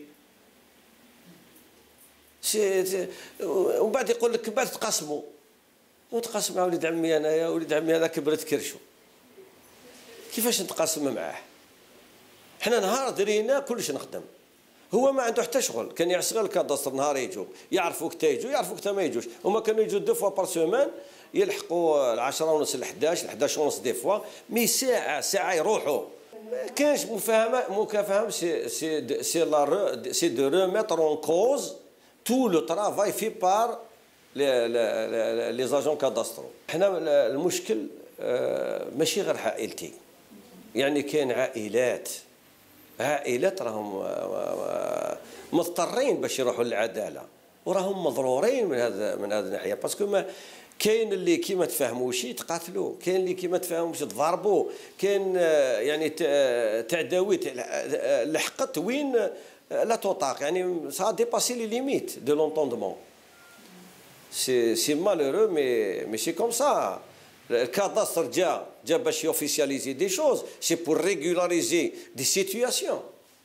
ومن بعد يقول لك من بعد تقاسموا وتقاسم مع وليد عمي انايا، وليد عمي هذا كبرت كرشو. كيفاش نتقاسم معاه؟ حنا نهار درينا كلش نخدم، هو ما عنده حتى شغل، كان يشتغل كادستر نهار يجوا يعرفوك تا يجوا يعرفوك تا ما يجوش، هما كانوا يجوا دو فوا بار سومان يلحقوا العشرة ونص الحداش الحداش ونص دي فوا، مي ساعة ساعة يروحوا. ما كانش مفاهمة مكافأة سي سي سي لا سي دو ريميتر اون كوز تو لو ترافاي في بار لي لي زاجون كادسترو. حنا المشكل ماشي غير عائلتي، يعني كاين عائلات عائلات راهم مضطرين باش يروحوا للعداله وراهم مضرورين من هذا من هذه الناحيه، باسكو ما كاين اللي كي ما تفاهموش يتقاتلوا، كاين اللي كي ما تفاهموش تضربوا، كاين يعني تعداوي لحقت وين لا تطاق، يعني سا ديباسي لي ليميت دو لونتوندمون. سي سي مالورو مي مي سي كوم سا. الكاداستر جا جا باش يوفيسياليزي دي شوز، سي بور ريغولاريزي دي سيتوياسيون.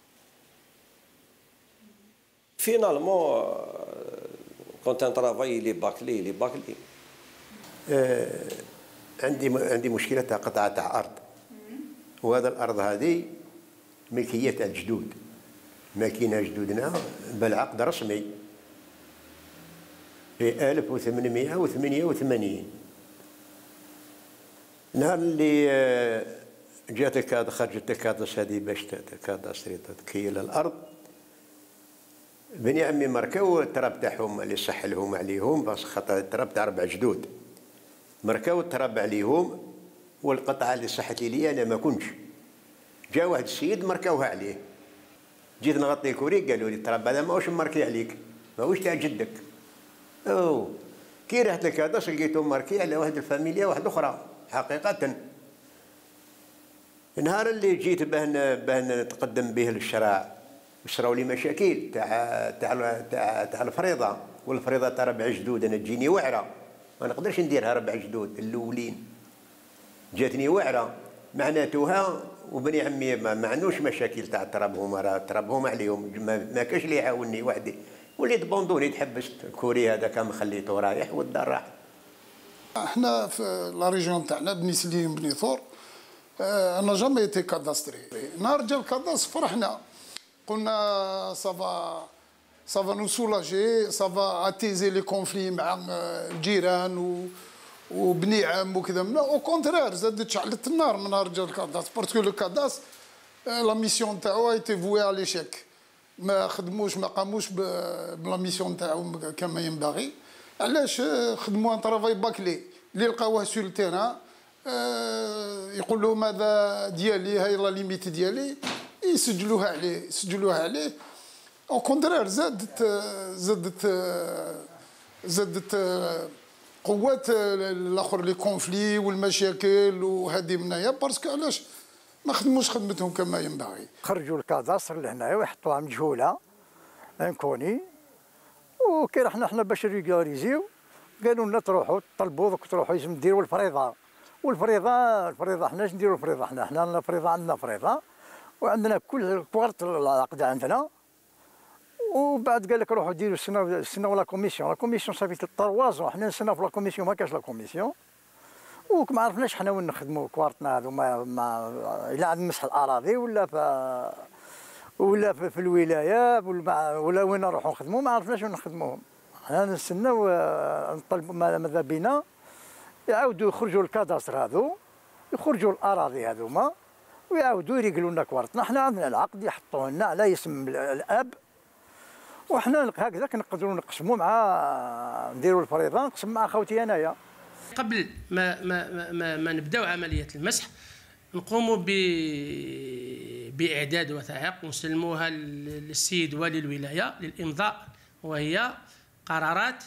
فينالمون كونت ان ترافاي لي باكلي لي باكلي. آه عندي عندي مشكله تاع قطعه تاع ارض، وهذا الارض هذه ملكيه تاع الجدود، ما كاينه جدودنا بالعقد رسمي في ألف وثمانمائة وثمانية وثمانين. نهار اللي آه جات الكاد خرجت الكادس هذه باش كادستري تكيل الارض، بني عمي مركو التراب تاعهم اللي صح لهم عليهم، بس خاطر التراب تاع ربع جدود مركو التراب عليهم، والقطعه اللي صحت لي انا ما كنتش. جا واحد السيد مركوها عليه، جيت نغطي الكوري قالوا لي التراب هذا ماهوش مركي عليك، ماهوش تاع جدك. اوه كي رحت لكاداس لقيتهم ماركي على واحد الفاميليا واحده اخرى حقيقه. النهار اللي جيت باه باه نتقدم به للشراع وصراو لي مشاكل تاع تاع تاع تاع الفريضه، والفريضه تاع ربع جدود انا تجيني وعره، ما نقدرش نديرها ربع جدود الاولين، جاتني وعره معناتها. وبني عمي ما عندوش مشاكل تاع ترابهم، راه ترابهم عليهم، ما كاش اللي يعاونني وحدي، وليت بوندوني تحبست. الكوري هذا كان خليته رايح والدار راحت. احنا في لا ريجيون تاعنا بني سليم بني ثور، انا جامي تي كاداستري. نهار جا الكاداس فرحنا، قلنا صافا صافا نو سولاجي، صافا اتيزي لي كونفلي مع الجيران و وبني عام وكذا. من او كونترير زادت شعلت النار من نهار جا الكاداس، باسكو لو كاداس لا ميسيون تاعو ايتي فوي على ليشيك، ما خدموش ما قاموش بلا ميسيون تاعهم كما ينبغي. علاش؟ خدموا ان طرافاي باكلي اللي لقاوه سور التيران، يقول لهم هذا ديالي، هاي لا ليميت ديالي، يسجلوها عليه يسجلوها عليه. او كونترير زادت زادت زادت قوات الاخر لي كونفلي والمشاكل وهذه من هي، باسكو علاش ما خدموش خدمتهم كما ينبغي. خرجوا الكاداستر لهنايا ويحطوها مجهوله انكوني، وكي رحنا حنا باش ريغولاريزيو قالوا لنا تروحوا طلبوا دوك تروحوا لازم ديروا الفريضه. والفريضه الفريضه حناش نديروا الفريضه، حنا حنا لنا فريضه، عندنا فريضه وعندنا كل كوارت العقد عندنا. وبعد قال لك روحوا ديروا السنه السنه ولا كوميسيون، لا كوميسيون صافي تروازون، حنا نسناو في لا كوميسيون ما كاش لا كوميسيون، وما عرفناش حنا وين نخدموا كوارتنا هذو، ما ما الا عند مسح الاراضي ولا في ولا في, في الولايه ولا, ولا وين نروحوا نخدموا، ما عرفناش وين نخدموهم. حنا نستناو نطلبوا ماذا بينا يعاودوا يخرجوا الكاداستر هذو، يخرجوا الاراضي هذوما ويعاودوا يريقلوا لنا كوارتنا. حنا عندنا العقد يحطوه لنا على اسم الاب، وحنا هكذا نقدروا نقسموا مع نديروا الفريضه، نقسم مع خوتي انايا. قبل ما ما ما, ما نبداو عمليه المسح نقوموا ب باعداد وثائق ونسلموها للسيد والي الولايه للامضاء، وهي قرارات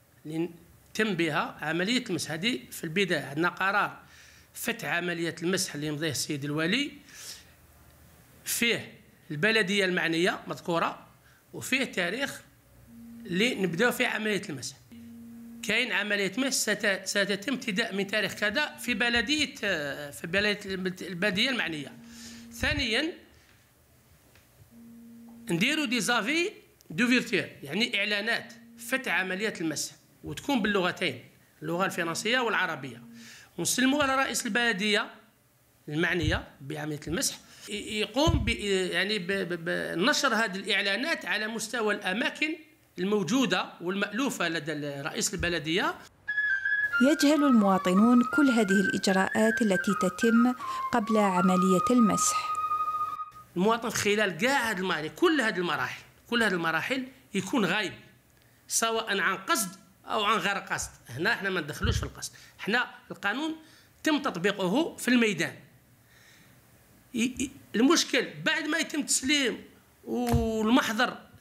تم بها عمليه المسح. هذه في البدايه عندنا قرار فتح عمليه المسح اللي يمضيه السيد الوالي، فيه البلديه المعنيه مذكوره، وفيه تاريخ اللي نبداو فيه عمليه المسح. كاين عمليه مسح ستتم ابتداء من تاريخ كذا في بلديه في بلديه البلديه المعنيه. ثانيا نديروا دي زافي دوفيرتير، يعني اعلانات فتح عمليه المسح، وتكون باللغتين، اللغه الفرنسيه والعربيه، ونسلموها لرئيس البلديه المعنيه بعمليه المسح، يقوم ب يعني بنشر هذه الاعلانات على مستوى الاماكن الموجوده والمألوفه لدى رئيس البلديه. يجهل المواطنون كل هذه الإجراءات التي تتم قبل عملية المسح. المواطن خلال كاع هذه المراحل، كل هذه المراحل كل هذه المراحل يكون غايب، سواء عن قصد او عن غير قصد. هنا احنا ما ندخلوش في القصد، احنا القانون تم تطبيقه في الميدان. المشكل بعد ما يتم تسليم والمحضر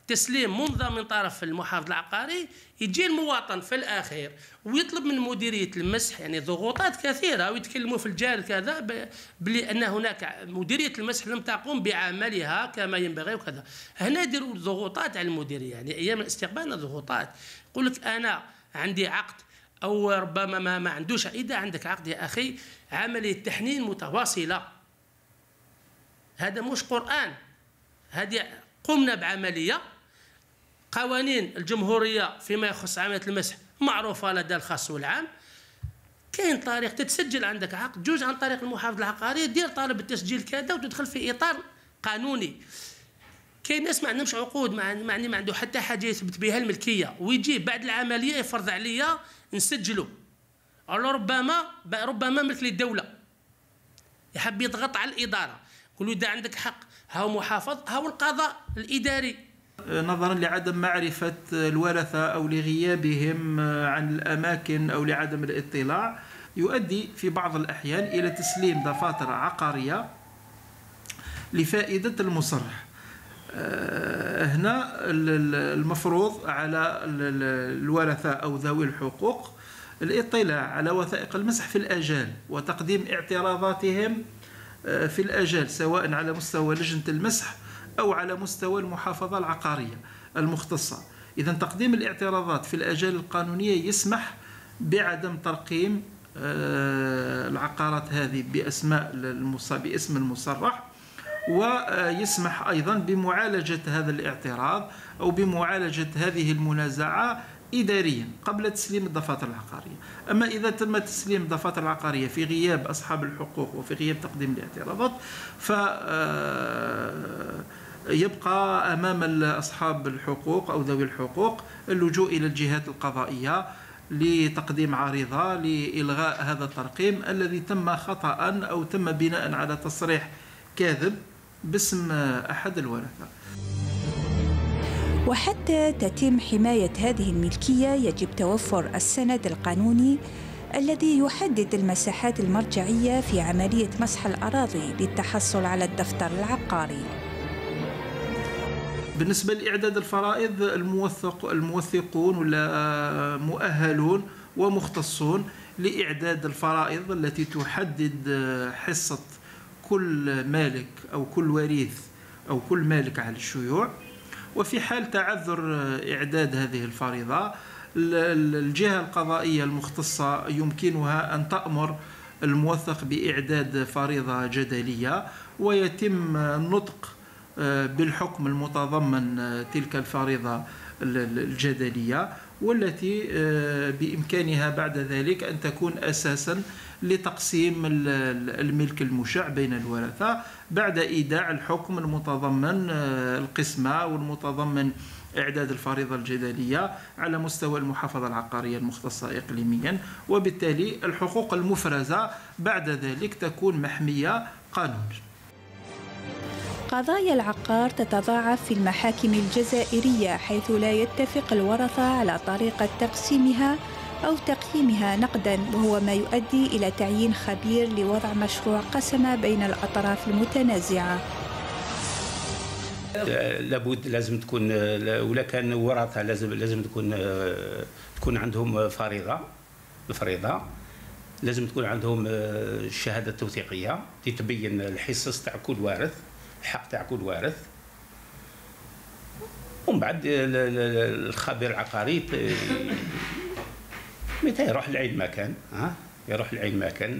تسليم منظم من طرف المحافظ العقاري، يجي المواطن في الأخير ويطلب من مديرية المسح يعني ضغوطات كثيرة، ويتكلموا في الجال كذا بلي أن هناك مديرية المسح لم تقوم بعملها كما ينبغي وكذا. هنا يديروا ضغوطات على المديرية، يعني أيام الاستقبال ضغوطات، يقول لك أنا عندي عقد أو ربما ما, ما عندوش. إذا عندك عقد يا أخي عملية تحنين متواصلة، هذا مش قرآن، هذه قمنا بعملية. قوانين الجمهورية فيما يخص عملية المسح معروفة لدى الخاص والعام. كاين طريق تتسجل عندك عقد، جوج عن طريق المحافظ العقاري، دير طالب التسجيل كذا وتدخل في إطار قانوني. كاين ناس ما عندهمش عقود، معني ما عنده حتى حاجة يثبت بها الملكية، ويجي بعد العملية يفرض عليا نسجله. ربما ربما ملك للدولة يحب يضغط على الإدارة، يقول له إذا عندك حق هاو محافظ، هاو القضاء الإداري. نظرا لعدم معرفة الورثة أو لغيابهم عن الأماكن أو لعدم الاطلاع، يؤدي في بعض الأحيان إلى تسليم دفاتر عقارية لفائدة المصرح. هنا المفروض على الورثة أو ذوي الحقوق الاطلاع على وثائق المسح في الآجال وتقديم اعتراضاتهم في الآجال، سواء على مستوى لجنة المسح أو على مستوى المحافظة العقارية المختصة. إذا تقديم الاعتراضات في الآجال القانونية يسمح بعدم ترقيم العقارات هذه بأسماء باسم المصرح، ويسمح أيضا بمعالجة هذا الاعتراض أو بمعالجة هذه المنازعة إداريا قبل تسليم الدفاتر العقارية. أما إذا تم تسليم الدفاتر العقارية في غياب أصحاب الحقوق وفي غياب تقديم الاعتراضات، فيبقى أمام أصحاب الحقوق أو ذوي الحقوق اللجوء إلى الجهات القضائية لتقديم عريضة لإلغاء هذا الترقيم الذي تم خطأ أو تم بناء على تصريح كاذب باسم أحد الورثة. وحتى تتم حماية هذه الملكية يجب توفر السند القانوني الذي يحدد المساحات المرجعية في عملية مسح الأراضي للتحصل على الدفتر العقاري. بالنسبة لإعداد الفرائض، الموثق الموثقون ولا مؤهلون ومختصون لإعداد الفرائض التي تحدد حصة كل مالك أو كل وريث أو كل مالك على الشيوع. وفي حال تعذر إعداد هذه الفريضة، الجهة القضائية المختصة يمكنها أن تأمر الموثق بإعداد فريضة جدلية، ويتم النطق بالحكم المتضمن تلك الفريضة الجدلية، والتي بإمكانها بعد ذلك أن تكون أساساً لتقسيم الملك المشع بين الورثة بعد إيداع الحكم المتضمن القسمة والمتضمن إعداد الفريضة الجدلية على مستوى المحافظة العقارية المختصة إقليمياً. وبالتالي الحقوق المفرزة بعد ذلك تكون محمية قانوناً. قضايا العقار تتضاعف في المحاكم الجزائرية، حيث لا يتفق الورثة على طريقة تقسيمها أو تقييمها نقداً، وهو ما يؤدي إلى تعيين خبير لوضع مشروع قسمة بين الأطراف المتنازعة. لابد لازم تكون، ولا كان ورثة لازم لازم تكون تكون عندهم فريضة الفريضة لازم تكون عندهم الشهادة التوثيقية تتبين الحصص تاع كل وارث، الحق تاع كل وارث. ومن بعد الخبير العقاري متى يروح لعين مكان، ها يروح لعين مكان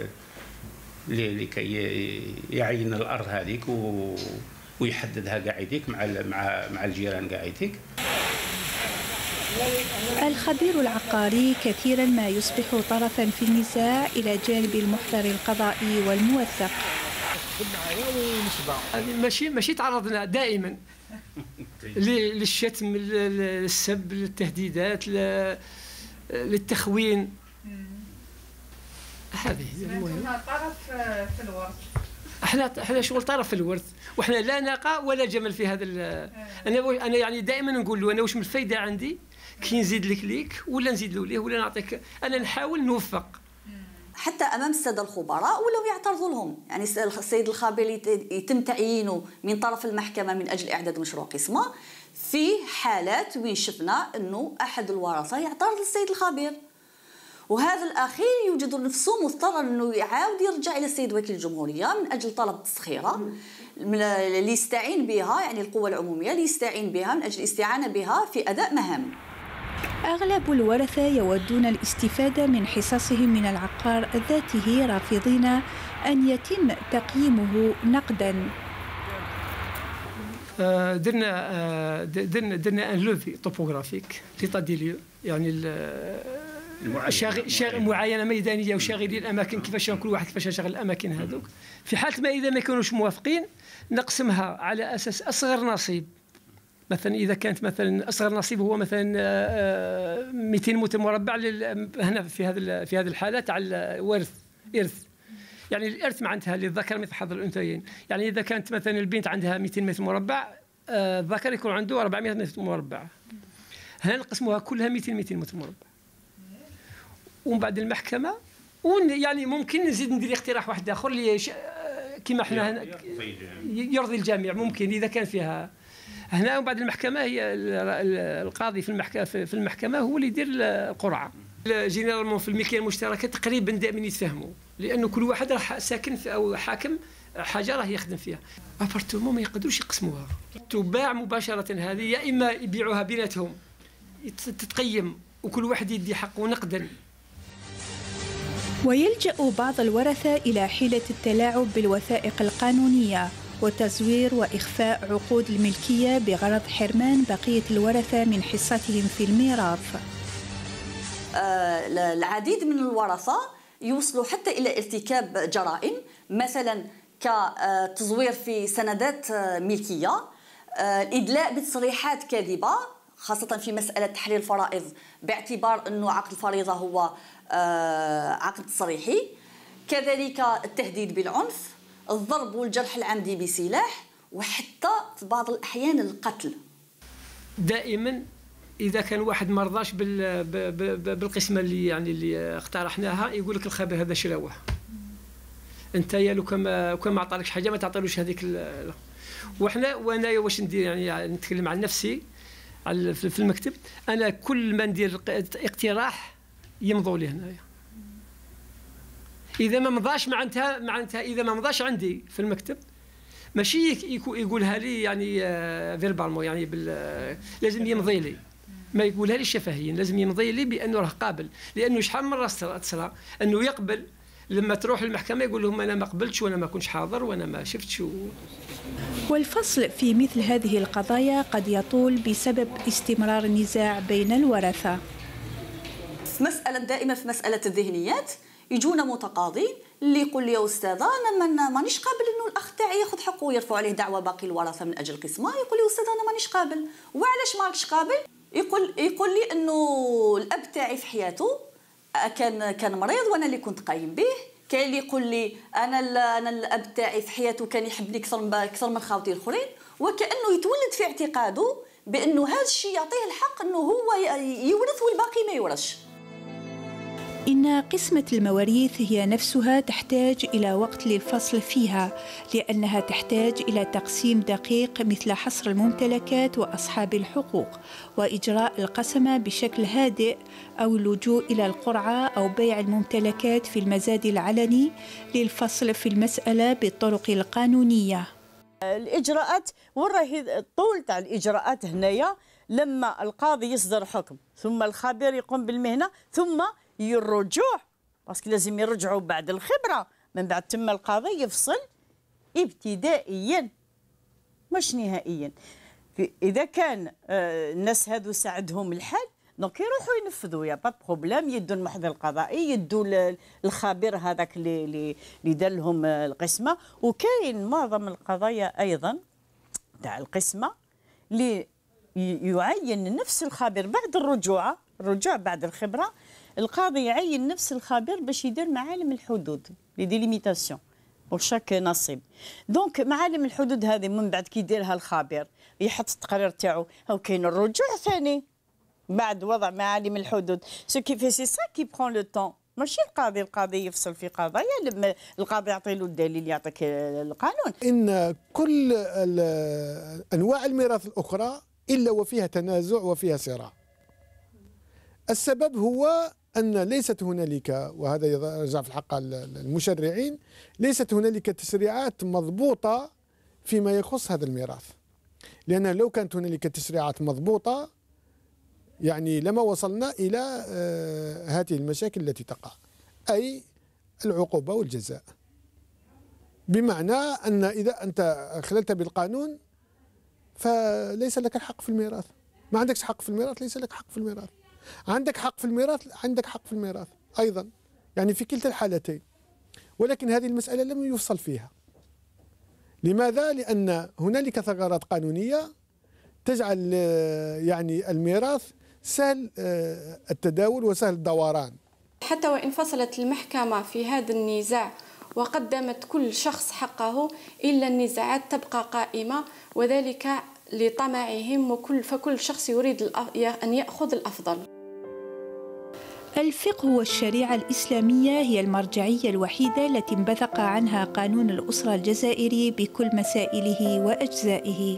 لكي يعين الارض هذيك ويحددها قاعديك مع مع مع الجيران قاعديك. الخبير العقاري كثيرا ما يصبح طرفا في النزاع إلى جانب المحضر القضائي والموثق. ماشي ماشي تعرضنا دائما للشتم، للسب، للتهديدات، للتخوين. هذه المهم. طرف في الورث. احنا احنا شغل طرف في الورث، وحنا لا ناقه ولا جمل في هذا. انا انا يعني دائما نقول له انا واش من الفايده عندي كي نزيد لك ليك ولا نزيد له ليه ولا نعطيك. انا نحاول نوفق حتى امام الساده الخبراء ولاو يعترضوا لهم. يعني السيد الخبير يتم تعيينه من طرف المحكمه من اجل اعداد مشروع قسمه، فيه حالات وين شفنا انه احد الورثه يعترض للسيد الخبير، وهذا الاخير يوجد نفسه مضطر انه يعاود يرجع الى السيد وكيل الجمهوريه من اجل طلب تسخيره اللي يستعين بها، يعني القوى العموميه اللي يستعين بها من اجل الاستعانه بها في اداء مهام. أغلب الورثة يودون الاستفادة من حصصهم من العقار ذاته، رافضين أن يتم تقييمه نقداً. درنا درنا درنا ان لوفي توبوغرافيك ليطا دي ليو، يعني شاغل معاينه ميدانيه وشاغلين الاماكن كيفاش كل واحد كيفاش يشغل الاماكن هذوك. في حاله ما اذا ما كانوش موافقين نقسمها على اساس اصغر نصيب. مثلا اذا كانت مثلا اصغر نصيب هو مثلا مئتين متر مربع هنا في هذا في هذه الحاله تاع الورث ارث، يعني الارث معناتها للذكر مثل حظ الانثيين. يعني اذا كانت مثلا البنت عندها مئتين متر مربع، الذكر يكون عنده أربعمئة متر مربع. هنا نقسموها كلها مئتين مئتين متر مربع. ومن بعد المحكمه يعني ممكن نزيد ندير اقتراح واحد اخر اللي كما احنا يرضي الجميع، ممكن اذا كان فيها هنا. ومن بعد المحكمه هي القاضي في المحكمه في المحكمه هو اللي يدير القرعه. جينيرالمون في الملكيه المشتركه تقريبا دائما يتفاهموا، لانه كل واحد راح ساكن في او حاكم حاجه راه يخدم فيها. ابارتمون ما يقدروش يقسموها، تباع مباشره هذه، يا اما يبيعوها بيناتهم تتقيم وكل واحد يدي حقه نقدا. ويلجأ بعض الورثة إلى حيلة التلاعب بالوثائق القانونية وتزوير وإخفاء عقود الملكية بغرض حرمان بقية الورثة من حصتهم في الميراث. آه العديد من الورثة يوصلوا حتى إلى ارتكاب جرائم، مثلا كتزوير في سندات ملكية، آه الإدلاء بتصريحات كاذبة خاصة في مسألة تحرير الفرائض باعتبار أنه عقد الفريضة هو آه عقد تصريحي، كذلك التهديد بالعنف، الضرب والجرح العمدي بسلاح، وحتى في بعض الأحيان القتل. دائما إذا كان واحد ما رضاش بالقسمة اللي يعني اللي اقترحناها يقول لك الخبير هذا شراوه، أنت يا لو كما كما عطالكش حاجة ما تعطيلوش هذيك. وحنا وأنا واش ندير يعني نتكلم عن نفسي في المكتب، أنا كل ما ندير اقتراح يمضوا لي هنايا. إذا ما مضاش معناتها معناتها إذا ما مضاش عندي في المكتب ماشي يقولها لي يعني فيربالمو، يعني لازم يمضي لي، ما يقولها لي شفهيا، لازم يمضي لي بأنه راه قابل، لأنه شحال من مرة تصرى أنه يقبل لما تروح للمحكمة يقول لهم أنا ما قبلتش وأنا ما كنتش حاضر وأنا ما شفتش و... والفصل في مثل هذه القضايا قد يطول بسبب استمرار النزاع بين الورثة. في مسألة دائما في مسألة الذهنيات يجونا متقاضين اللي يقول لي يا استاذه انا مانيش قابل انه الاخ تاعي ياخذ حقه ويرفع عليه دعوه باقي الورثه من اجل قسمه، يقول لي استاذه انا مانيش قابل. وعلاش ماكش قابل؟ يقول يقول لي انه الاب تاعي في حياته كان كان مريض وانا اللي كنت قايم به، كاين اللي يقول لي انا انا الاب تاعي في حياته كان يحبني اكثر من اكثر من خاوتي الاخرين، وكانه يتولد في اعتقاده بانه هذا الشيء يعطيه الحق انه هو يورث والباقي ما يورثش. إن قسمة المواريث هي نفسها تحتاج إلى وقت للفصل فيها، لأنها تحتاج إلى تقسيم دقيق مثل حصر الممتلكات وأصحاب الحقوق، وإجراء القسمة بشكل هادئ، أو اللجوء إلى القرعة أو بيع الممتلكات في المزاد العلني للفصل في المسألة بالطرق القانونية. الإجراءات وراه الطول تاع الإجراءات هنايا لما القاضي يصدر حكم ثم الخبير يقوم بالمهنة ثم الرجوع، باسكو لازم يرجعوا بعد الخبره، من بعد تم القاضي يفصل ابتدائيا مش نهائيا. اذا كان الناس هذو ساعدهم الحال دونك يروحوا ينفذوا، يا با بروبليم، يدوا المحضر القضائي، يدوا الخبير هذاك اللي اللي دار لهم القسمه. وكاين معظم القضايا ايضا تاع القسمه اللي يعين نفس الخبير بعد الرجوع الرجوع بعد الخبره، القاضي يعين نفس الخبير باش يدير معالم الحدود لي ديليميتاسيون بور شاك نصيب. دونك معالم الحدود هذه من بعد كي يديرها الخبير يحط التقرير تاعو، هاو كاين الرجوع ثاني بعد وضع معالم الحدود. سو كي في سي سا كي برون لو طون، ماشي القاضي القاضي يفصل في قضايا لما القاضي يعطي له الدليل يعطيك القانون. ان كل انواع الميراث الاخرى إلا وفيها تنازع وفيها صراع. السبب هو أن ليست هنالك، وهذا يرجع في الحق المشرعين، ليست هنالك تشريعات مضبوطة فيما يخص هذا الميراث. لأن لو كانت هنالك تشريعات مضبوطة يعني لما وصلنا إلى هذه المشاكل التي تقع، أي العقوبة والجزاء. بمعنى أن إذا أنت خللت بالقانون فليس لك الحق في الميراث. ما عندكش حق في الميراث، ليس لك حق في الميراث. عندك حق في الميراث، عندك حق في الميراث أيضا، يعني في كلتا الحالتين. ولكن هذه المسألة لم يفصل فيها. لماذا؟ لأن هنالك ثغرات قانونية تجعل يعني الميراث سهل التداول وسهل الدوران. حتى وإن فصلت المحكمة في هذا النزاع وقدمت كل شخص حقه، إلا النزاعات تبقى قائمة، وذلك لطمعهم، وكل فكل شخص يريد أن يأخذ الأفضل. الفقه والشريعة الإسلامية هي المرجعية الوحيدة التي انبثق عنها قانون الأسرة الجزائري بكل مسائله وأجزائه.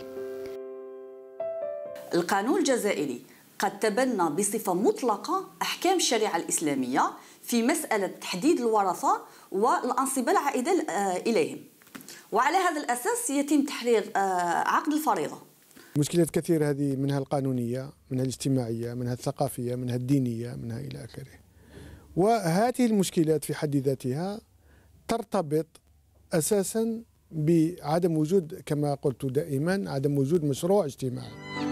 القانون الجزائري قد تبنى بصفة مطلقة أحكام الشريعة الإسلامية في مسألة تحديد الورثة والأنصبة العائدة إليهم، وعلى هذا الأساس يتم تحرير عقد الفريضة. مشكلات كثيرة هذه، منها القانونية، منها الاجتماعية، منها الثقافية، منها الدينية، منها إلى آخره. وهذه المشكلات في حد ذاتها ترتبط أساسا بعدم وجود، كما قلت دائما، عدم وجود مشروع اجتماعي.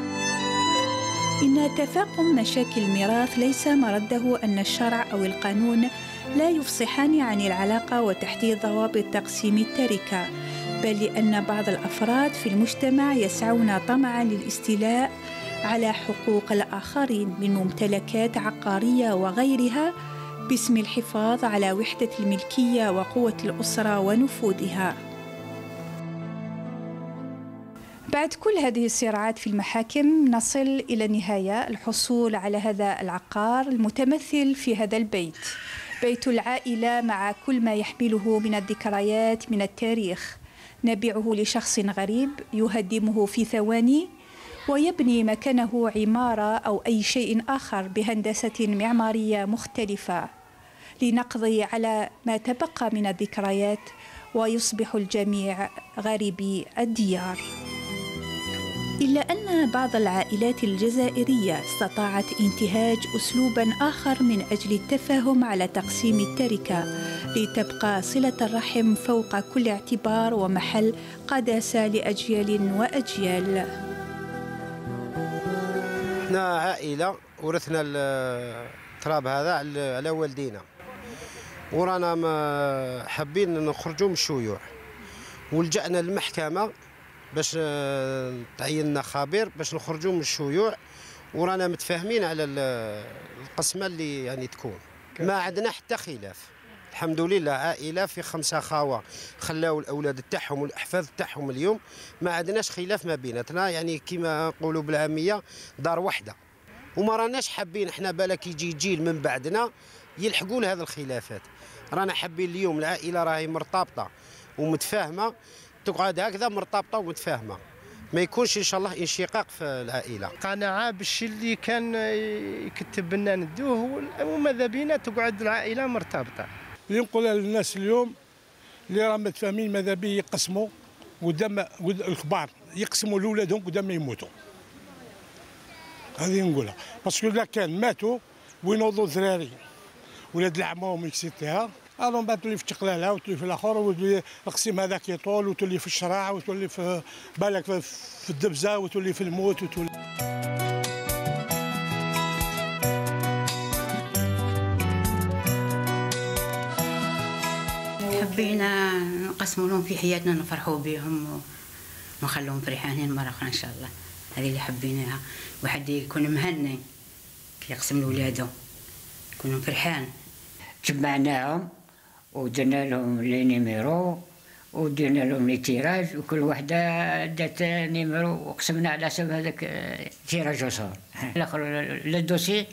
إن تفاقم مشاكل الميراث ليس مرده أن الشرع أو القانون لا يفصحان عن العلاقة وتحديد ضوابط تقسيم التركة، بل لأن بعض الأفراد في المجتمع يسعون طمعا للاستيلاء على حقوق الآخرين من ممتلكات عقارية وغيرها باسم الحفاظ على وحدة الملكية وقوة الأسرة ونفوذها. بعد كل هذه الصراعات في المحاكم نصل إلى النهاية، الحصول على هذا العقار المتمثل في هذا البيت، بيت العائلة، مع كل ما يحمله من الذكريات من التاريخ. نبيعه لشخص غريب يهدمه في ثواني ويبني مكانه عمارة أو أي شيء آخر بهندسة معمارية مختلفة لنقضي على ما تبقى من الذكريات ويصبح الجميع غريبي الديار. إلا أن بعض العائلات الجزائرية استطاعت انتهاج أسلوباً آخر من أجل التفاهم على تقسيم التركة لتبقى صلة الرحم فوق كل اعتبار ومحل قداسة لأجيال وأجيال. احنا عائلة ورثنا التراب هذا على والدينا، ورانا ما حابين نخرجوا من الشيوع، ولجأنا للمحكمة باش تعيننا خبير باش نخرجوا من الشيوع، ورانا متفاهمين على القسمه اللي يعني تكون. ما عندنا حتى خلاف، الحمد لله. عائله في خمسه خاوه خلاو الاولاد تاعهم والاحفاد تاعهم اليوم، ما عندناش خلاف ما بيناتنا، يعني كما نقولوا بالعاميه دار واحده، وما راناش حابين احنا بالك يجي جيل من بعدنا يلحقوا لهذه الخلافات. رانا حابين اليوم العائله راهي مرتبطه ومتفاهمه، تقعد هكذا مرتبطه ومتفاهمه، ما يكونش ان شاء الله انشقاق في العائله. قناعه بالشيء اللي كان يكتب لنا ندوه، وماذا بينا تقعد العائله مرتبطه. اللي نقولها للناس اليوم اللي راهم متفاهمين ماذا به يقسموا قدام الكبار، يقسموا لاولادهم قدام ما يموتوا. هذه نقولها، باسكو اذا كان ماتوا وينوضوا ذراري ولاد العموم اكسيتيرا، الو من بعد تولي في التقلاله وتولي في الاخر، وتولي القسيم هذاك يطول، وتولي في الشراع، وتولي في بالك في الدبزه، وتولي في الموت، وتولي. حبينا نقسموا لهم في حياتنا، نفرحوا بهم ونخلوهم فرحانين مرة أخرى إن شاء الله. هذه اللي حبيناها، واحد يكون مهني كي يقسم لولادو يكونوا فرحان. جمعناهم ودرنا لهم لي نيميرو ودرنا لهم لي تيراج، وكل وحده دات نيميرو وقسمنا على حسب هذاك تيراج وصار. الاخر الدوسي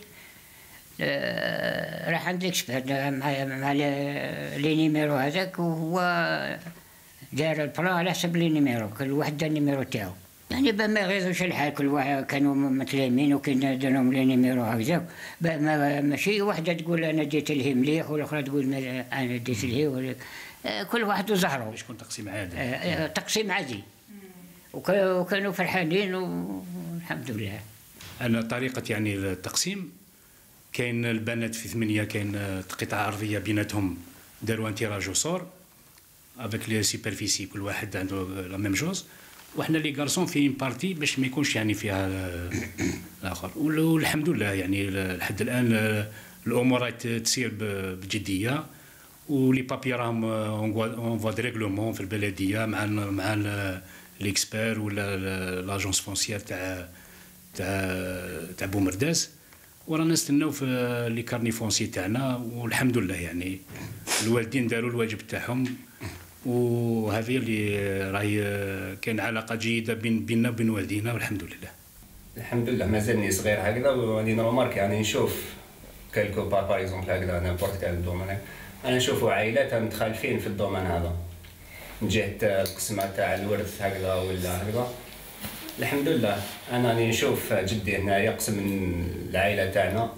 راح عند ليكسبير مع مع لي نيميرو هذاك، وهو دار البلان على حسب لي نيميرو، كل واحد دار النيميرو تاعو. يعني باه ما يغيظوش الحال، كل واحد كانوا متلامين وكاين دارهم لي نيميرو هكذاك، باه ما ماشي وحده تقول انا ديت ليه مليح والاخرى تقول انا ديت ليه ولا كل واحد وزهره. شكون تقسيم عادل؟ تقسيم عادي وكانوا فرحانين والحمد لله. انا طريقه يعني التقسيم، كاين البنات في ثمانيه كاين قطعه ارضيه بيناتهم داروا ان تيراج او سور افيك لي سوبرفيسي، كل واحد عنده لا ميم جوز، وحنا لي غارسون في بارتي باش ما يكونش يعني فيها الاخر. والحمد لله يعني لحد الان الامور تسير بجديه، ولي بابي راهم اون فوا دي ريغلومون في البلديه مع مع ليكسبير ولا لاجونس فونسيير تاع تاع تاع بومرداس، ورانا نستناو في لي كارني فونسي تاعنا، والحمد لله يعني الوالدين داروا الواجب تاعهم، وهذه اللي راهي كاين علاقه جيده بين بيننا وبين والدينا والحمد لله. الحمد لله مازالني صغير هكذا وغادي نرومارك يعني نشوف كالكو با باغ اكزومبل هكذا نيمبورت كال دومين، انا نشوفوا عائلات متخالفين في الدومين هذا من جهه القسمه تاع الورث هكذا ولا هكذا. الحمد لله انا راني نشوف جدي هنا يقسم العائله تاعنا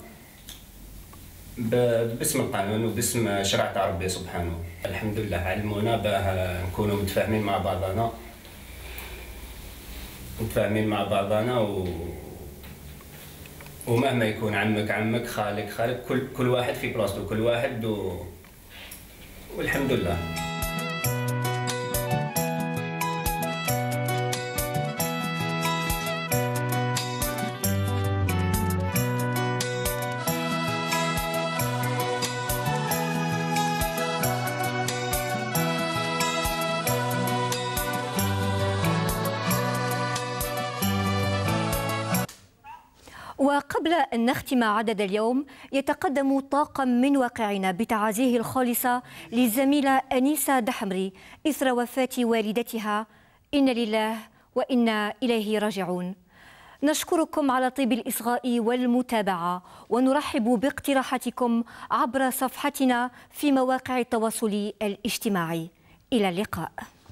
باسم القانون وباسم شرع تاع ربي سبحانه. الحمد لله علمونا باه نكونوا متفاهمين مع بعضنا متفاهمين مع بعضنا و... ومهما يكون عمك عمك خالك خالك كل كل واحد في بلاصتو كل واحد و... والحمد لله. وقبل أن نختم عدد اليوم، يتقدم طاقم من واقعنا بتعازيه الخالصة للزميلة أنيسة دحمري إثر وفاة والدتها. إن لله وإنا إليه راجعون. نشكركم على طيب الإصغاء والمتابعة، ونرحب باقتراحاتكم عبر صفحتنا في مواقع التواصل الاجتماعي. إلى اللقاء.